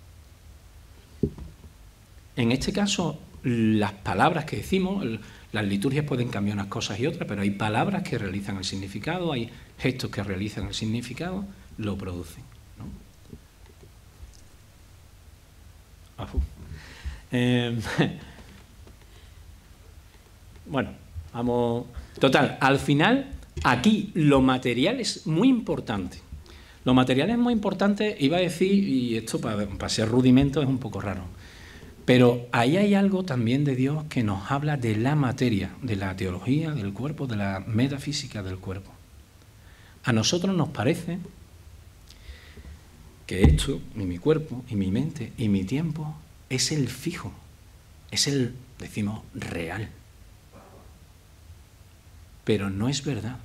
En este caso, las palabras que decimos, las liturgias pueden cambiar unas cosas y otras, pero hay palabras que realizan el significado, hay gestos que realizan el significado, lo producen, ¿no? Eh, bueno, vamos... Total, al final, aquí lo material es muy importante. Lo material es muy importante, iba a decir, y esto para, para ser rudimento es un poco raro, pero ahí hay algo también de Dios que nos habla de la materia, de la teología del cuerpo, de la metafísica del cuerpo. A nosotros nos parece que esto, y mi cuerpo, y mi mente, y mi tiempo, es el fijo, es el, decimos, real. Pero no es verdad.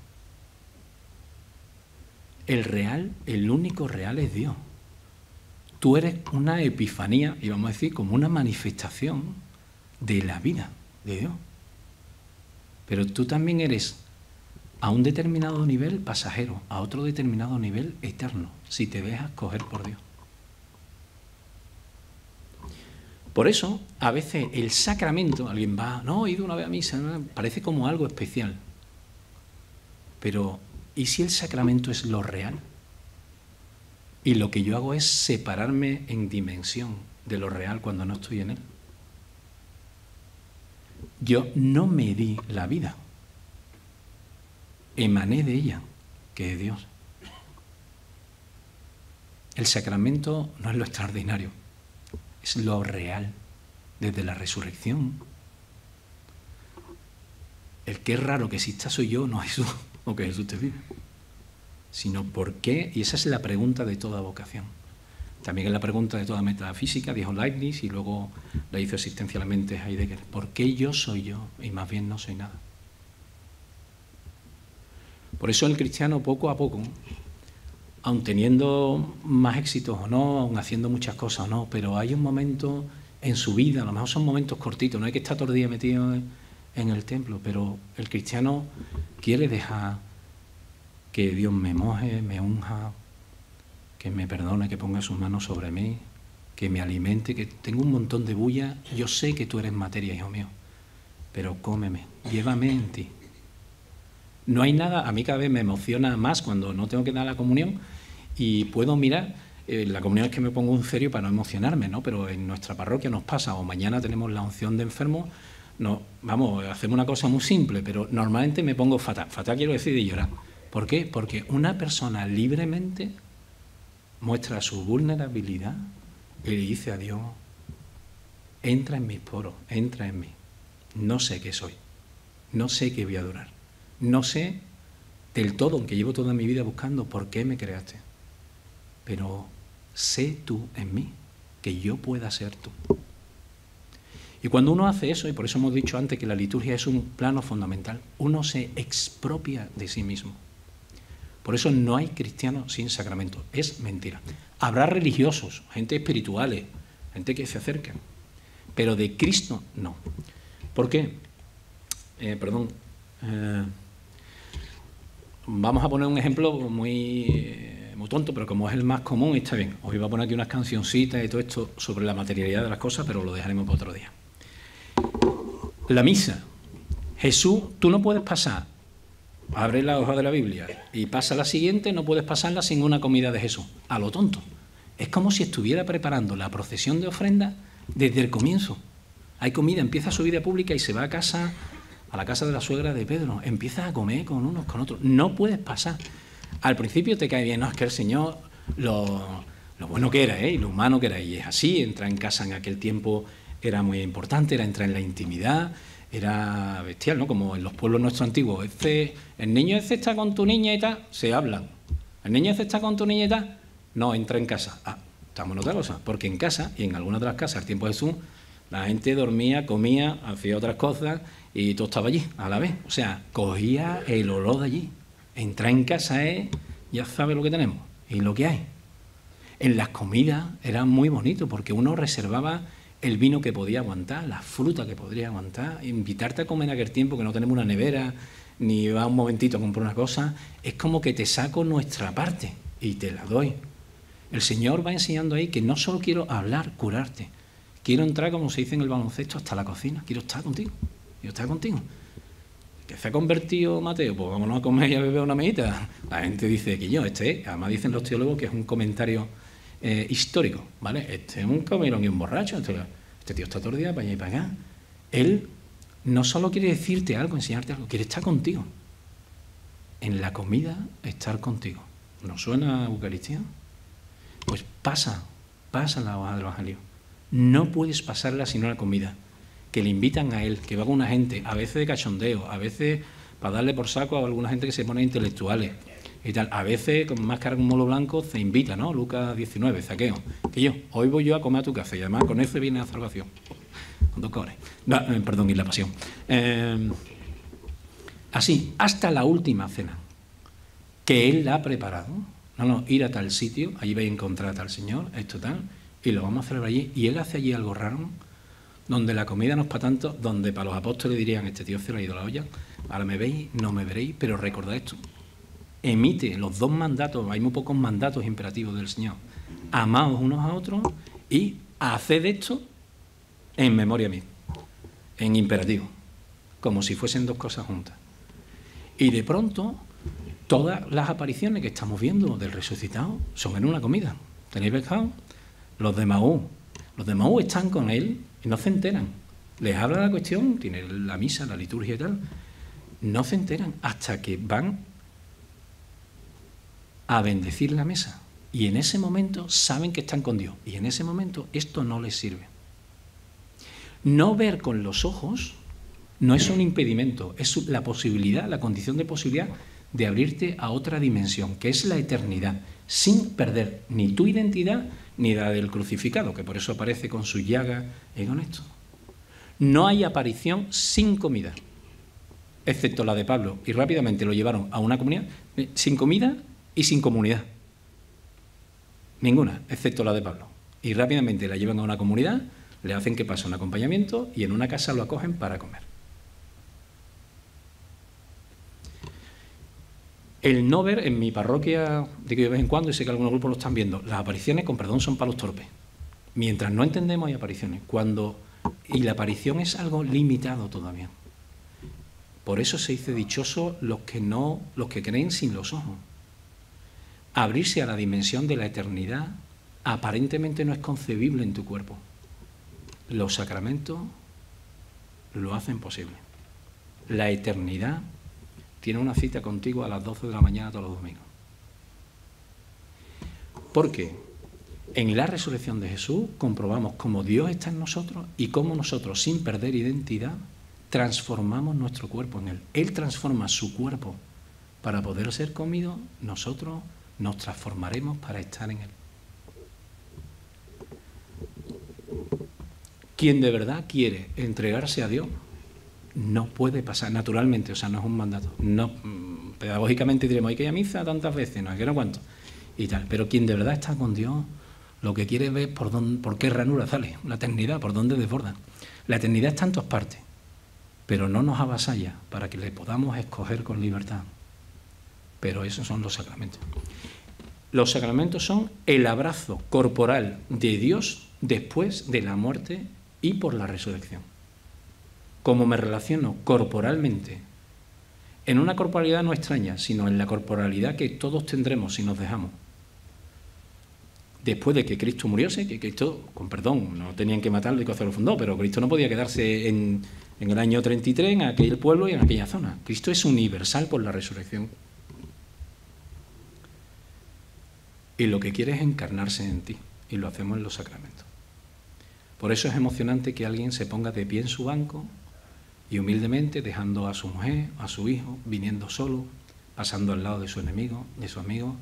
El real, el único real es Dios. Tú eres una epifanía, y vamos a decir, como una manifestación de la vida de Dios. Pero tú también eres, a un determinado nivel, pasajero, a otro determinado nivel, eterno, si te dejas coger por Dios. Por eso, a veces el sacramento, alguien va, no, he ido una vez a misa, ¿no? Parece como algo especial. Pero ¿y si el sacramento es lo real? Y lo que yo hago es separarme en dimensión de lo real cuando no estoy en él. Yo no me di la vida, emané de ella, que es Dios. El sacramento no es lo extraordinario, es lo real, desde la resurrección. El que es raro que exista soy yo, no Jesús, o que Jesús te vive, sino por qué, y esa es la pregunta de toda vocación. También es la pregunta de toda metafísica, dijo Leibniz, y luego la hizo existencialmente Heidegger. ¿Por qué yo soy yo y más bien no soy nada? Por eso el cristiano, poco a poco, aun teniendo más éxitos o no, aun haciendo muchas cosas o no, pero hay un momento en su vida, a lo mejor son momentos cortitos, no hay que estar todo el día metido en, en el templo, pero el cristiano quiere dejar que Dios me moje, me unja, que me perdone, que ponga sus manos sobre mí, que me alimente, que tengo un montón de bulla. Yo sé que tú eres materia, hijo mío, pero cómeme, llévame en ti. No hay nada, a mí cada vez me emociona más cuando no tengo que dar la comunión y puedo mirar, eh, la comunión es que me pongo en serio para no emocionarme, ¿no? Pero en nuestra parroquia nos pasa, o mañana tenemos la unción de enfermos, no, vamos, hacemos una cosa muy simple, pero normalmente me pongo fatal, fatal quiero decir de llorar. ¿Por qué? Porque una persona libremente muestra su vulnerabilidad y le dice a Dios, entra en mis poros, entra en mí. No sé qué soy, no sé qué voy a adorar, no sé del todo, aunque llevo toda mi vida buscando por qué me creaste, pero sé tú en mí, que yo pueda ser tú. Y cuando uno hace eso, y por eso hemos dicho antes que la liturgia es un plano fundamental, uno se expropia de sí mismo. Por eso no hay cristiano sin sacramento. Es mentira. Habrá religiosos, gente espirituales, gente que se acerca, pero de Cristo no. ¿Por qué? Eh, perdón. Eh, vamos a poner un ejemplo muy, eh, muy tonto, pero como es el más común, está bien. Os iba a poner aquí unas cancioncitas y todo esto sobre la materialidad de las cosas, pero lo dejaremos para otro día. La misa. Jesús, tú no puedes pasar. Abre la hoja de la Biblia y pasa la siguiente, no puedes pasarla sin una comida de Jesús. A lo tonto. Es como si estuviera preparando la procesión de ofrenda desde el comienzo. Hay comida, empieza su vida pública y se va a casa, a la casa de la suegra de Pedro. Empieza a comer con unos, con otros. No puedes pasar. Al principio te cae bien, no, es que el Señor, lo, lo bueno que era, ¿eh? Y lo humano que era. Y es así, entrar en casa en aquel tiempo era muy importante, era entrar en la intimidad. Era bestial, ¿no? Como en los pueblos nuestros antiguos. Este, el niño ese está con tu niña y tal, se hablan. El niño ese está con tu niña y tal, no, entra en casa. Ah, estamos en otra cosa. Porque en casa, y en algunas de las casas, al tiempo de Jesús, la gente dormía, comía, hacía otras cosas y todo estaba allí, a la vez. O sea, cogía el olor de allí. Entrar en casa es, ya sabe lo que tenemos y lo que hay. En las comidas era muy bonito porque uno reservaba el vino que podía aguantar, la fruta que podría aguantar, invitarte a comer en aquel tiempo que no tenemos una nevera, ni va un momentito a comprar una cosa, es como que te saco nuestra parte y te la doy. El Señor va enseñando ahí que no solo quiero hablar, curarte, quiero entrar, como se dice en el baloncesto, hasta la cocina, quiero estar contigo, quiero estar contigo. ¿Qué se ha convertido Mateo? Pues vámonos a comer y a beber una amiguita. La gente dice que yo, este, además dicen los teólogos que es un comentario Eh, histórico, ¿vale? Este es un comilón y un borracho, este, este tío está todo el día para allá y para acá. Él no solo quiere decirte algo, enseñarte algo, quiere estar contigo. En la comida, estar contigo. ¿No suena a Eucaristía? Pues pasa, pasa la hoja del Evangelio. No puedes pasarla sino la comida. Que le invitan a él, que va con una gente, a veces de cachondeo, a veces para darle por saco a alguna gente que se pone intelectuales. Y tal. A veces, con máscara con molo blanco, se invita, ¿no? Lucas diecinueve, Zaqueo. Que yo, hoy voy yo a comer a tu casa y además con eso viene la salvación. Con dos cobres. No, eh, perdón, y la pasión. Eh, así, hasta la última cena, que él la ha preparado. No, no, ir a tal sitio, allí vais a encontrar a tal señor, esto tal, y lo vamos a celebrar allí. Y él hace allí algo raro, donde la comida no es para tanto, donde para los apóstoles dirían, este tío se le ha ido la olla, ahora me veis, no me veréis, pero recordad esto. Emite los dos mandatos, hay muy pocos mandatos imperativos del Señor. Amaos unos a otros y haced esto en memoria mía, en imperativo, como si fuesen dos cosas juntas. Y de pronto Todas las apariciones que estamos viendo del resucitado son en una comida. ¿Tenéis pescado? Los de Maú. Los de Maú están con él y no se enteran. Les habla la cuestión, tiene la misa, la liturgia y tal. No se enteran hasta que van a bendecir la mesa. Y en ese momento saben que están con Dios. Y en ese momento esto no les sirve. No ver con los ojos no es un impedimento, es la posibilidad, la condición de posibilidad de abrirte a otra dimensión, que es la eternidad, sin perder ni tu identidad ni la del crucificado, que por eso aparece con sus llagas y con esto. No hay aparición sin comida, excepto la de Pablo, y rápidamente lo llevaron a una comunidad sin comida y sin comunidad. Ninguna, excepto la de Pablo. Y rápidamente la llevan a una comunidad, le hacen que pase un acompañamiento y en una casa lo acogen para comer. El no ver, en mi parroquia, digo de vez en cuando, y sé que algunos grupos lo están viendo, las apariciones, con perdón, son para los torpes. Mientras no entendemos hay apariciones. Cuando, y la aparición es algo limitado todavía. Por eso se dice dichosos los que no, los que creen sin los ojos. Abrirse a la dimensión de la eternidad aparentemente no es concebible en tu cuerpo. Los sacramentos lo hacen posible. La eternidad tiene una cita contigo a las doce de la mañana todos los domingos. Porque en la resurrección de Jesús comprobamos cómo Dios está en nosotros y cómo nosotros, sin perder identidad, transformamos nuestro cuerpo en Él. Él transforma su cuerpo para poder ser comido, nosotros nos transformaremos para estar en Él. Quien de verdad quiere entregarse a Dios no puede pasar naturalmente, o sea, no es un mandato. No, pedagógicamente diremos, hay que ir a misa tantas veces, no hay que no cuánto, y tal. Pero quien de verdad está con Dios, lo que quiere ver por dónde, por qué ranura sale, la eternidad, por dónde desborda. La eternidad está en todas partes, pero no nos avasalla para que le podamos escoger con libertad. Pero esos son los sacramentos. Los sacramentos son el abrazo corporal de Dios después de la muerte y por la resurrección. Como me relaciono corporalmente, en una corporalidad no extraña, sino en la corporalidad que todos tendremos si nos dejamos. Después de que Cristo muriose, que Cristo, con perdón, no tenían que matarlo y que se lo fundó, pero Cristo no podía quedarse en, en el año treinta y tres en aquel pueblo y en aquella zona. Cristo es universal por la resurrección. Y lo que quiere es encarnarse en ti, y lo hacemos en los sacramentos. Por eso es emocionante que alguien se ponga de pie en su banco y humildemente, dejando a su mujer, a su hijo, viniendo solo, pasando al lado de su enemigo, de su amigo,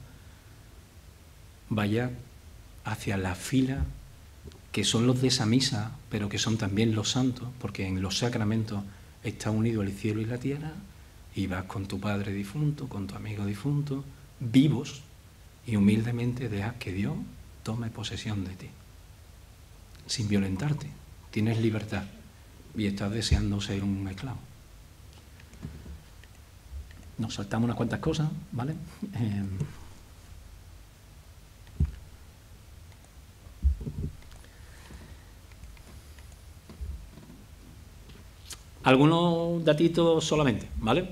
vaya hacia la fila que son los de esa misa, pero que son también los santos, porque en los sacramentos está unido el cielo y la tierra, y vas con tu padre difunto, con tu amigo difunto, vivos, y humildemente dejas que Dios tome posesión de ti, sin violentarte. Tienes libertad y estás deseando ser un esclavo. Nos saltamos unas cuantas cosas, ¿vale? Eh, algunos datitos solamente, ¿vale?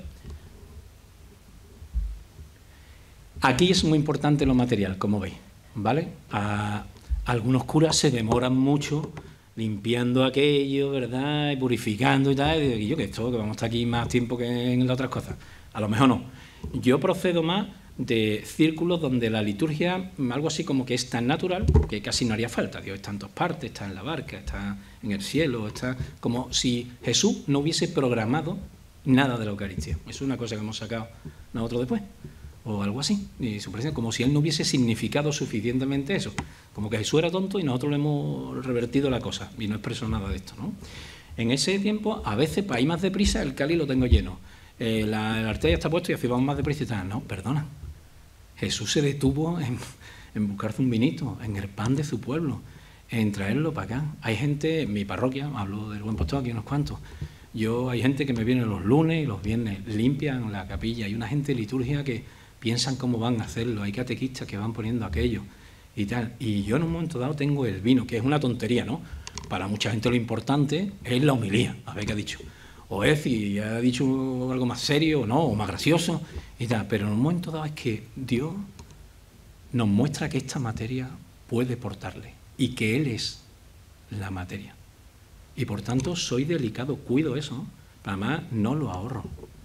Aquí es muy importante lo material, como veis, ¿vale? A, algunos curas se demoran mucho limpiando aquello, ¿verdad? Y purificando y tal. Y yo que esto, que vamos a estar aquí más tiempo que en las otras cosas. A lo mejor no. Yo procedo más de círculos donde la liturgia, algo así como que es tan natural, que casi no haría falta. Dios está en todas partes, está en la barca, está en el cielo, está como si Jesús no hubiese programado nada de la Eucaristía. Eso es una cosa que hemos sacado nosotros después. O algo así, y su presencia, como si él no hubiese significado suficientemente eso, como que Jesús era tonto y nosotros le hemos revertido la cosa, y no expreso nada de esto, ¿no? En ese tiempo, a veces, para ir más deprisa, el cáliz lo tengo lleno, eh, la, la arteria está puesto y así vamos más deprisa y tal. No, perdona, Jesús se detuvo en, en buscarse un vinito, en el pan de su pueblo, en traerlo para acá. Hay gente, en mi parroquia, hablo del Buen Pastor aquí unos cuantos, yo hay gente que me viene los lunes y los viernes, limpian la capilla, hay una gente de liturgia que piensan cómo van a hacerlo, hay catequistas que van poniendo aquello y tal. Y yo en un momento dado tengo el vino, que es una tontería, ¿no? Para mucha gente lo importante es la homilía, a ver qué ha dicho. o es si ha dicho algo más serio o no, o más gracioso y tal, pero en un momento dado es que Dios nos muestra que esta materia puede portarle y que Él es la materia. Y por tanto soy delicado, cuido eso, además no lo ahorro.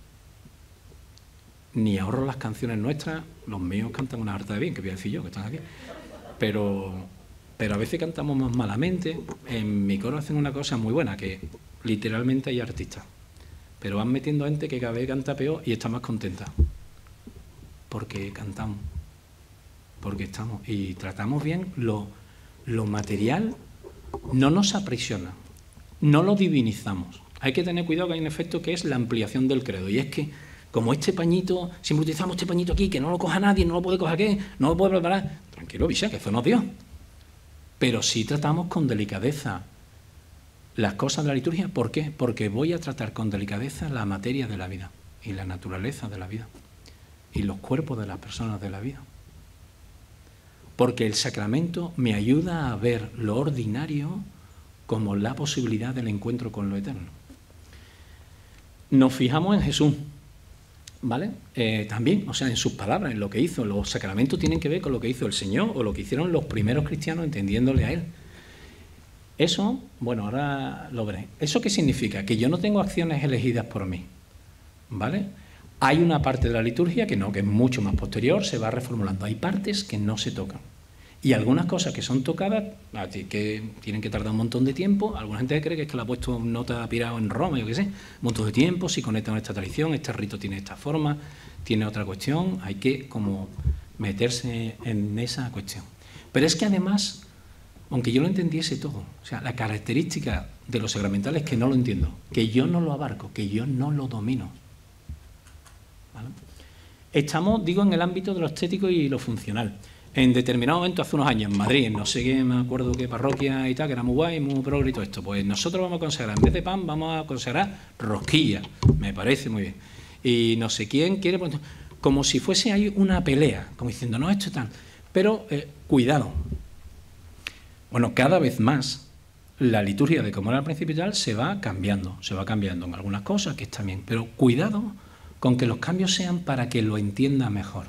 Ni ahorro las canciones nuestras, los míos cantan una harta de bien, que voy a decir yo, que están aquí, pero, pero a veces cantamos más malamente. En mi coro hacen una cosa muy buena, que literalmente hay artistas, pero van metiendo gente que cada vez canta peor y está más contenta, porque cantamos, porque estamos, y tratamos bien lo, lo material, no nos aprisiona, no lo divinizamos. Hay que tener cuidado que hay un efecto que es la ampliación del credo, y es que como este pañito, siempre utilizamos este pañito aquí, que no lo coja nadie, no lo puede coger qué, no lo puede preparar. Tranquilo, Bicha, que eso no es Dios. Pero sí tratamos con delicadeza las cosas de la liturgia. ¿Por qué? Porque voy a tratar con delicadeza la materia de la vida y la naturaleza de la vida y los cuerpos de las personas de la vida. Porque el sacramento me ayuda a ver lo ordinario como la posibilidad del encuentro con lo eterno. Nos fijamos en Jesús, ¿vale? Eh, también, o sea, en sus palabras, en lo que hizo. Los sacramentos tienen que ver con lo que hizo el Señor o lo que hicieron los primeros cristianos entendiéndole a Él. Eso, bueno, ahora lo veré. ¿Eso qué significa? Que yo no tengo acciones elegidas por mí, ¿vale? Hay una parte de la liturgia que no, que es mucho más posterior, se va reformulando. Hay partes que no se tocan. Y algunas cosas que son tocadas, que tienen que tardar un montón de tiempo. Alguna gente cree que es que la ha puesto nota pirado en Roma, yo qué sé, un montón de tiempo, si conecta con esta tradición, este rito tiene esta forma, tiene otra cuestión, hay que como meterse en esa cuestión. Pero es que además, aunque yo lo entendiese todo, o sea, la característica de los sacramentales es que no lo entiendo, que yo no lo abarco, que yo no lo domino, ¿vale? Estamos, digo, en el ámbito de lo estético y lo funcional. En determinado momento, hace unos años, en Madrid, no sé qué, me acuerdo qué parroquia y tal, que era muy guay, muy progre y todo esto, pues nosotros vamos a consagrar, en vez de pan, vamos a consagrar rosquilla, me parece muy bien. Y no sé quién quiere, como si fuese ahí una pelea, como diciendo, no, esto es tal. Pero, eh, cuidado. Bueno, cada vez más, la liturgia de como era al principio y tal, se va cambiando, se va cambiando en algunas cosas, que está bien, pero cuidado con que los cambios sean para que lo entienda mejor.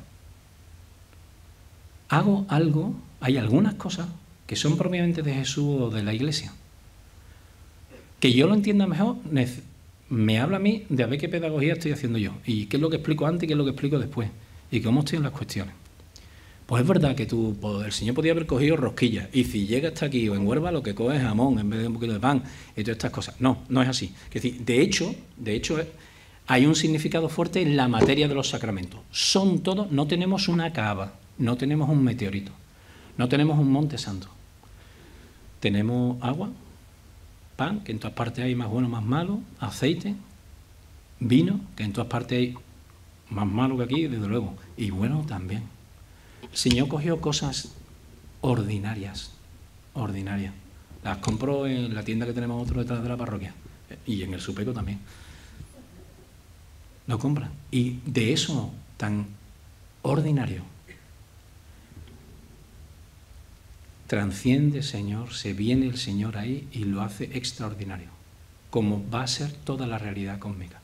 Hago algo, hay algunas cosas que son propiamente de Jesús o de la Iglesia. Que yo lo entienda mejor, me habla a mí de a ver qué pedagogía estoy haciendo yo, y qué es lo que explico antes y qué es lo que explico después, y cómo estoy en las cuestiones. Pues es verdad que tú, el Señor podía haber cogido rosquillas, y si llega hasta aquí o en Huelva lo que coge es jamón en vez de un poquito de pan, y todas estas cosas. No, no es así. Es decir, de hecho, de hecho hay un significado fuerte en la materia de los sacramentos. Son todos, no tenemos una cava. No tenemos un meteorito, no tenemos un monte santo. Tenemos agua, pan, que en todas partes hay más bueno, más malo, aceite, vino, que en todas partes hay más malo que aquí, desde luego, y bueno también. El Señor cogió cosas ordinarias, ordinarias. Las compró en la tienda que tenemos otro detrás de la parroquia, y en el Supeco también. Lo compran. Y de eso tan ordinario, transciende, Señor, se viene el Señor ahí y lo hace extraordinario, como va a ser toda la realidad cósmica.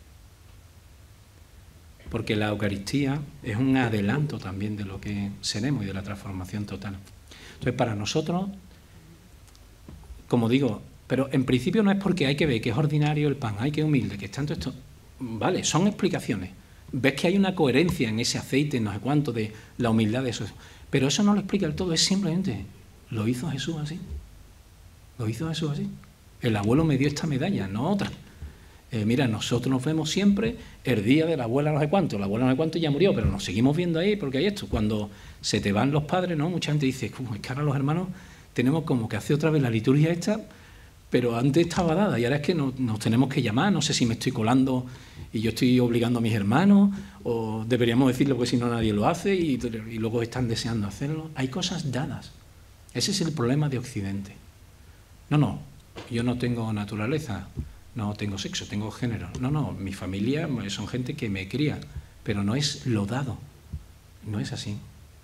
Porque la Eucaristía es un adelanto también de lo que seremos y de la transformación total. Entonces, para nosotros, como digo, pero en principio no es porque hay que ver que es ordinario el pan, hay que humilde, que es tanto esto. Vale, son explicaciones. Ves que hay una coherencia en ese aceite, no sé cuánto, de la humildad de eso. Pero eso no lo explica del todo, es simplemente... Lo hizo Jesús así. Lo hizo Jesús así. El abuelo me dio esta medalla, no otra. Eh, mira, nosotros nos vemos siempre el día de la abuela no sé cuánto. La abuela no sé cuánto ya murió, pero nos seguimos viendo ahí porque hay esto. Cuando se te van los padres, ¿no? Mucha gente dice, es que ahora los hermanos tenemos como que hacer otra vez la liturgia esta, pero antes estaba dada y ahora es que nos, nos tenemos que llamar. No sé si me estoy colando y yo estoy obligando a mis hermanos o deberíamos decirlo porque si no nadie lo hace y, y luego están deseando hacerlo. Hay cosas dadas. Ese es el problema de Occidente. No, no, yo no tengo naturaleza, no tengo sexo, tengo género. No, no, mi familia son gente que me cría, pero no es lo dado, no es así.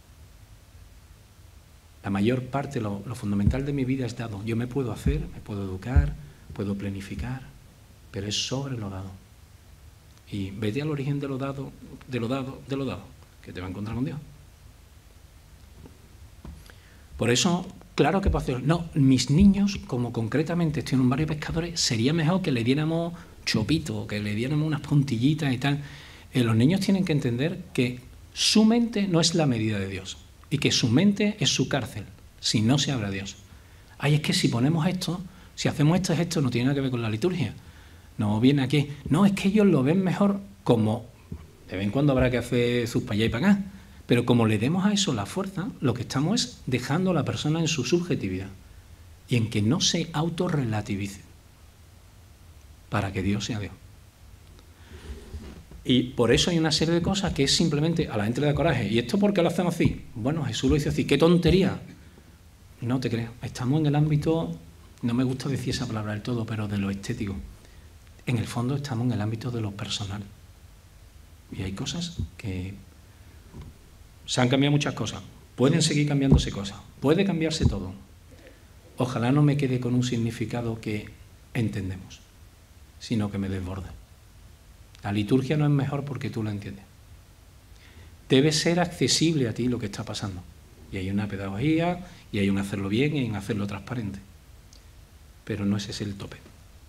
La mayor parte, lo, lo fundamental de mi vida es dado. Yo me puedo hacer, me puedo educar, puedo planificar, pero es sobre lo dado. Y vete al origen de lo dado, de lo dado, de lo dado, que te va a encontrar con Dios. Por eso, claro que puedo hacer. No, mis niños, como concretamente estoy en un barrio de pescadores, sería mejor que le diéramos chopito, que le diéramos unas puntillitas y tal. Eh, los niños tienen que entender que su mente no es la medida de Dios y que su mente es su cárcel, si no se abre a Dios. Ay, es que si ponemos esto, si hacemos esto, esto no tiene nada que ver con la liturgia. No viene aquí. No, es que ellos lo ven mejor como, de vez en cuando habrá que hacer sus para allá y para acá, pero como le demos a eso la fuerza, lo que estamos es dejando a la persona en su subjetividad y en que no se autorrelativice para que Dios sea Dios. Y por eso hay una serie de cosas que es simplemente a la gente le da coraje. ¿Y esto por qué lo hacemos así? Bueno, Jesús lo dice así. ¡Qué tontería! No te creas. Estamos en el ámbito, no me gusta decir esa palabra del todo, pero de lo estético. En el fondo estamos en el ámbito de lo personal. Y hay cosas que... Se han cambiado muchas cosas. Pueden seguir cambiándose cosas. Puede cambiarse todo. Ojalá no me quede con un significado que entendemos, sino que me desborde. La liturgia no es mejor porque tú la entiendes. Debe ser accesible a ti lo que está pasando. Y hay una pedagogía, y hay un hacerlo bien, y hay un hacerlo transparente. Pero no ese es el tope.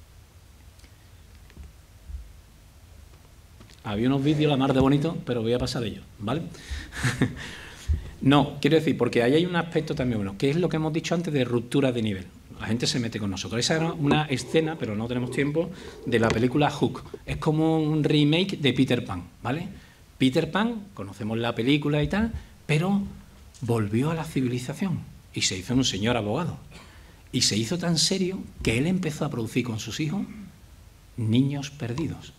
Había unos vídeos la mar de bonito, pero voy a pasar de ellos, ¿vale? No, quiero decir, porque ahí hay un aspecto también bueno, que es lo que hemos dicho antes de ruptura de nivel. La gente se mete con nosotros. Esa era una escena, pero no tenemos tiempo, de la película Hook. Es como un remake de Peter Pan, ¿vale? Peter Pan, conocemos la película y tal, pero volvió a la civilización y se hizo un señor abogado. Y se hizo tan serio que él empezó a producir con sus hijos niños perdidos.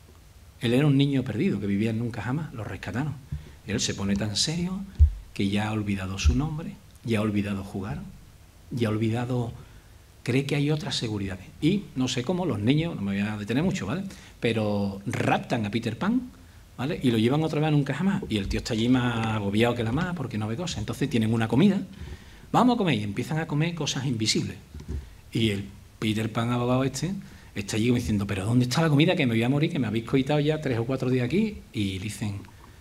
Él era un niño perdido que vivía nunca jamás, lo rescataron. Él se pone tan serio que ya ha olvidado su nombre, ya ha olvidado jugar, ya ha olvidado, cree que hay otras seguridades. Y no sé cómo los niños, no me voy a detener mucho, ¿vale? Pero raptan a Peter Pan, ¿vale? Y lo llevan otra vez a nunca jamás. Y el tío está allí más agobiado que la más porque no ve cosas. Entonces tienen una comida, vamos a comer, y empiezan a comer cosas invisibles. Y el Peter Pan abogado este está allí diciendo, pero ¿dónde está la comida? Que me voy a morir, que me habéis coitado ya tres o cuatro días aquí. Y dicen,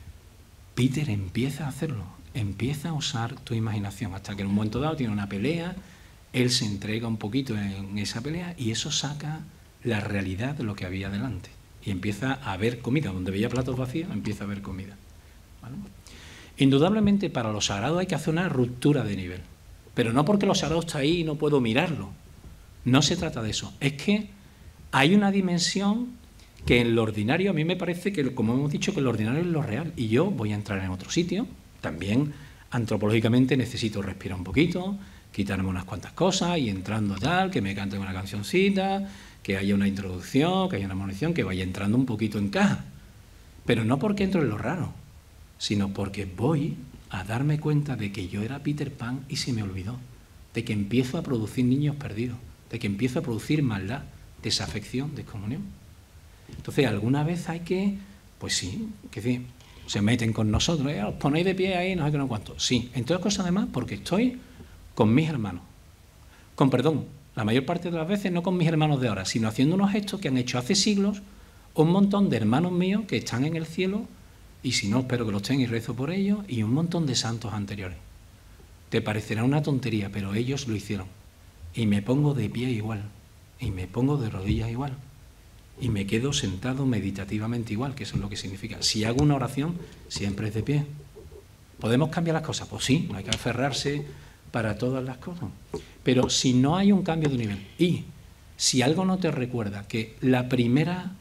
Peter, empieza a hacerlo, empieza a usar tu imaginación, hasta que en un momento dado tiene una pelea, él se entrega un poquito en esa pelea y eso saca la realidad de lo que había delante. Y empieza a ver comida, donde veía platos vacíos, empieza a ver comida. ¿Vale? Indudablemente para lo sagrado hay que hacer una ruptura de nivel, pero no porque lo sagrado está ahí y no puedo mirarlo. No se trata de eso, es que hay una dimensión que en lo ordinario, a mí me parece que, como hemos dicho, que lo ordinario es lo real. Y yo voy a entrar en otro sitio, también antropológicamente necesito respirar un poquito, quitarme unas cuantas cosas y entrando tal, que me canten una cancioncita, que haya una introducción, que haya una munición, que vaya entrando un poquito en caja. Pero no porque entro en lo raro, sino porque voy a darme cuenta de que yo era Peter Pan y se me olvidó, de que empiezo a producir niños perdidos, de que empiezo a producir maldad, desafección, descomunión. Entonces, alguna vez hay que, pues sí, que sí, se meten con nosotros, ¿eh? Os ponéis de pie ahí, no sé qué, no cuánto. Sí, entre otras cosas además, porque estoy con mis hermanos. Con perdón, la mayor parte de las veces no con mis hermanos de ahora, sino haciendo unos gestos que han hecho hace siglos un montón de hermanos míos que están en el cielo, y si no, espero que lo estén y rezo por ellos, y un montón de santos anteriores. Te parecerá una tontería, pero ellos lo hicieron. Y me pongo de pie igual. Y me pongo de rodillas igual. Y me quedo sentado meditativamente igual, que eso es lo que significa. Si hago una oración, siempre es de pie. ¿Podemos cambiar las cosas? Pues sí, no hay que aferrarse para todas las cosas. Pero si no hay un cambio de nivel, y si algo no te recuerda que la primera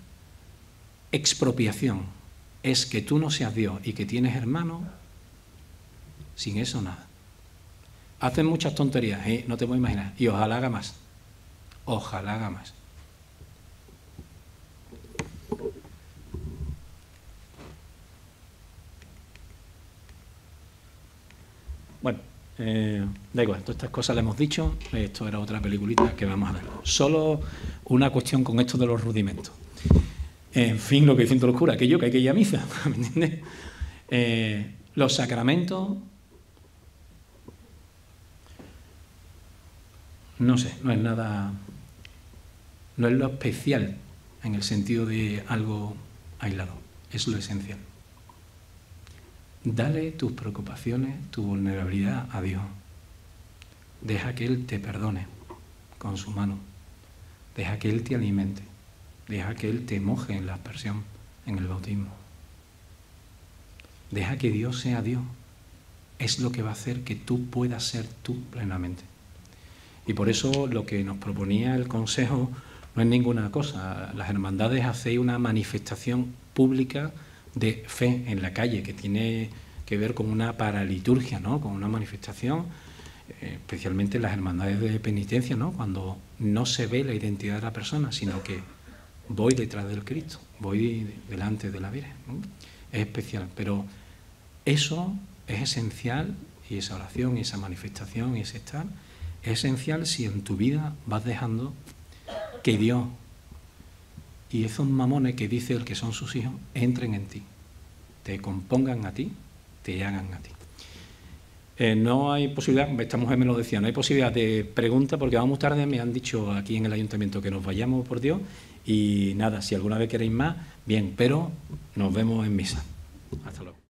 expropiación es que tú no seas Dios y que tienes hermanos, sin eso nada. Hacen muchas tonterías, ¿eh? No te puedo imaginar. Y ojalá haga más. Ojalá haga más. Bueno, eh, da igual, todas estas cosas las hemos dicho. Esto era otra peliculita que vamos a ver. Solo una cuestión con esto de los rudimentos. En fin, lo que dicen todos los curas, aquello que hay que ir a misa, ¿me entiendes? Eh, los sacramentos, no sé, no es nada, no es lo especial en el sentido de algo aislado, es lo esencial. Dale tus preocupaciones, tu vulnerabilidad a Dios. Deja que Él te perdone con su mano. Deja que Él te alimente. Deja que Él te moje en la aspersión, en el bautismo. Deja que Dios sea Dios. Es lo que va a hacer que tú puedas ser tú plenamente. Y por eso lo que nos proponía el Consejo no es ninguna cosa. Las hermandades hacéis una manifestación pública de fe en la calle, que tiene que ver con una paraliturgia, ¿no? Con una manifestación, eh, especialmente en las hermandades de penitencia, ¿no? Cuando no se ve la identidad de la persona, sino que voy detrás del Cristo, voy delante de la Virgen, ¿no? Es especial, pero eso es esencial, y esa oración, y esa manifestación, y ese estar, es esencial si en tu vida vas dejando que Dios y esos mamones que dice el que son sus hijos entren en ti, te compongan a ti, te hagan a ti. Eh, no hay posibilidad, esta mujer me lo decía, no hay posibilidad de pregunta porque vamos tarde, me han dicho aquí en el ayuntamiento que nos vayamos, por Dios, y nada, si alguna vez queréis más, bien, pero nos vemos en misa. Hasta luego.